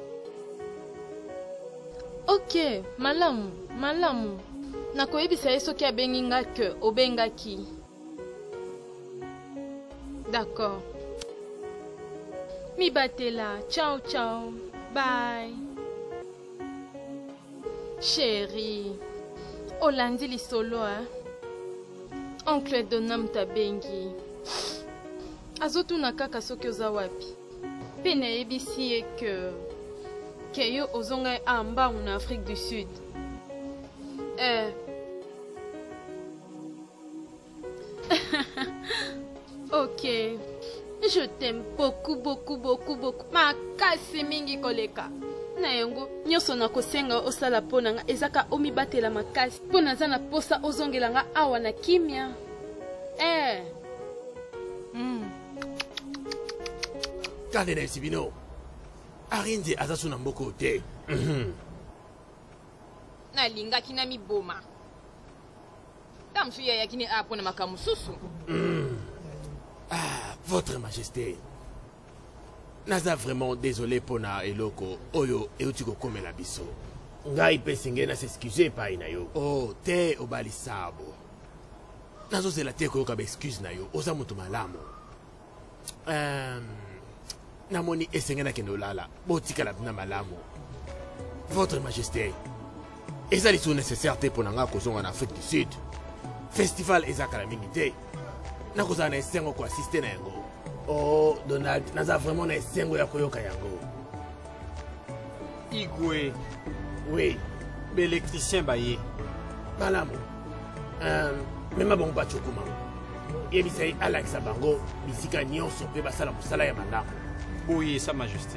Ok, malamu, malamu. Nakoyebisa ye soki abengi nga ke obengaki. D'accord. Mi batela. Ciao, ciao. Bye. Chérie. Olandi lisolo, hein? Oncle Donam tabengi. Azotuna kaka soki oza wapi. Pe nayebisi ye ke ke yo ozonga amba na Afrique du Sud. Eh. Ok. Je t'aime beaucoup, beaucoup, beaucoup, beaucoup. Makasi mingi koleka. Na yango, nyoso na kosenga osala pona nga ezaka omibatela makasi. Pona za na posa ozongela nga awa na kimia. Eh. Mm. Kande na Sibino. Arinze azasu na mboko te. Na linga kina mi boma. Tamsu ya yakini apo na makamususu. Mm. Ah, votre majesté. Naza vraiment désolé pona eloko oyo eutiko komela biso. Ngai pe singe na s'excuser pa ina yo. Oh, te obali sabo. Nazo zela te koyoka ba excuse na yo. Oza mutu malamu. Um, namoni esenge na kendo lala. Botika la bina malamu. Votre majesté. Eza li sou nécessaire te pona nga kozonga na Afrique du Sud. Festival ezaka la mingi te. Nakoza na esengo ko assiste na yango. Oh, Donald, naza vraiment na esengo ya koyoka yango. Igwe. Oui. L'électricien baye. Malamu. Um, mema bongo bachokuma. Yebisai Alexa bango, bisika nyonso pe basala musala ya malamu. Boye, sa majesté.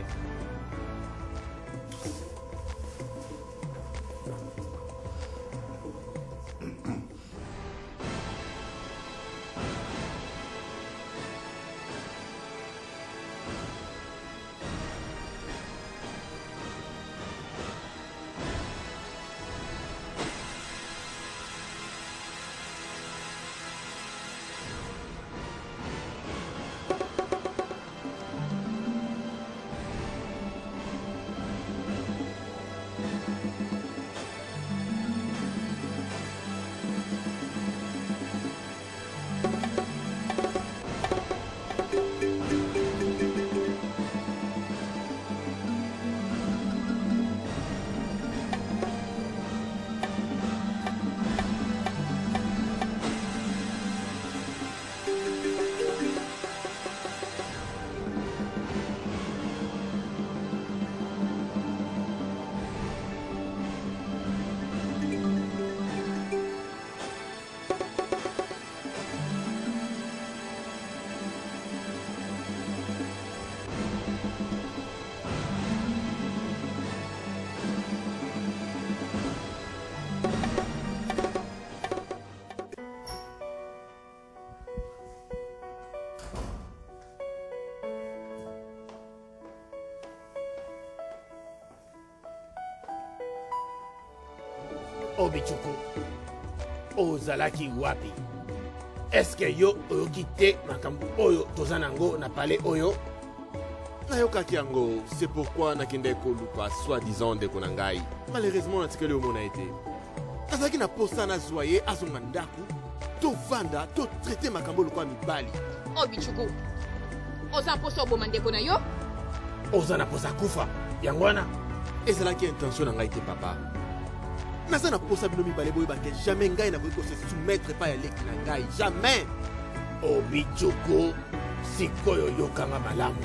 Obichuku, ozalaki wapi? Est-ce que yo oyoki te makambo oyo tozanango na pale oyo? Nayokaki yango, c'est pourquoi nakende koluka soi-disant ndeko na ngai. Malheureusement natikeli omona ete. Azaki na posa na zoye azonga ndaku, to vanda, to traiter makambo lokwa mibali. Obichuku, oza posa oboma ndeko na yo? Oza na posa kufa, yangwana? Ezalaki intention na ngai te papa. Naza na posa bino mibale boye bake jamais ngai na ko se soumettre pa ya leki na ngai, jamais. Obichuku, sikoyo yokanga malamu.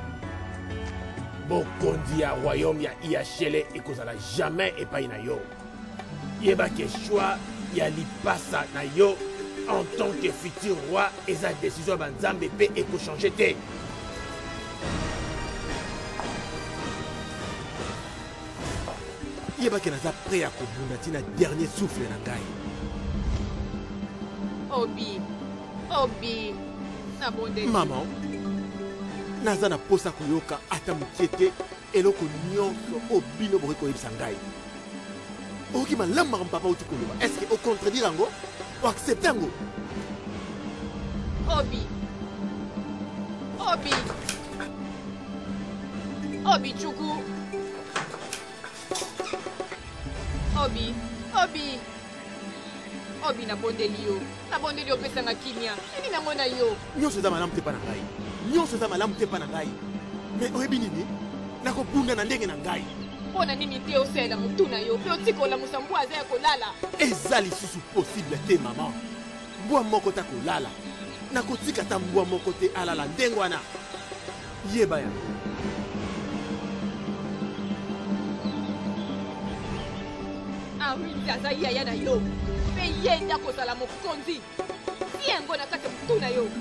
Bokondi ya royaume ya Iachele ekozala jamais epai na yo. Yeba ke choix ya lipasa na yo en tant que futur roi eza décision banzambe pe eko changer te. Yeba ke naza prêt à kobunda tina dernier souffle na ngai. Obi, Obi, na bonde. Maman, naza na posa koyoka ata mokie te eloko nyonso obino bokoki koyebisa ngai. Okoki malamu makambo papa outi koloba. Est-ce que ocontredire yango oaccepte yango? Obi, Obi, Obi Chuku, Obi, Obi, Obi na bondeli yo, na bondeli yo pesanga kimia. Nini nango na yo? Nyonso eza malamu te pa na ngai. Nyonso eza malamu te pa na ngai. Mais oyebi nini? Nakobunda na ndenge na ngai. Mpona nini te osala motu na yo mpe otikola mosambu aza ya kolala? Eza lisusu possible te mama. Mbwa moko ta kolala. Nakotika ta mbwa moko te alala ndenge wana. Yeba yango. Henri aza yaya na yo mpe ye nde akozala mokonzi. Si yango na kati ya motu na yo.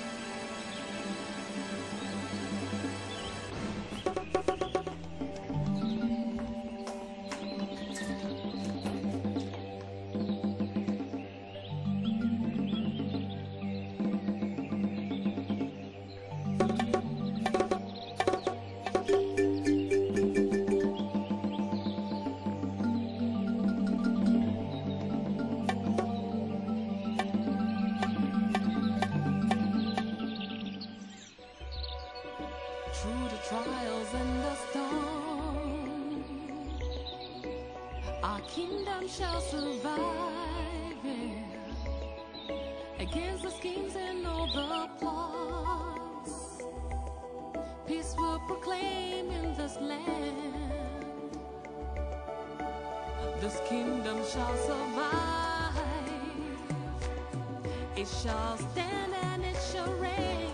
Through the trials and the storm, our kingdom shall survive, yeah. Against the schemes and all the plots, peace will proclaim in this land. This kingdom shall survive, it shall stand and it shall reign.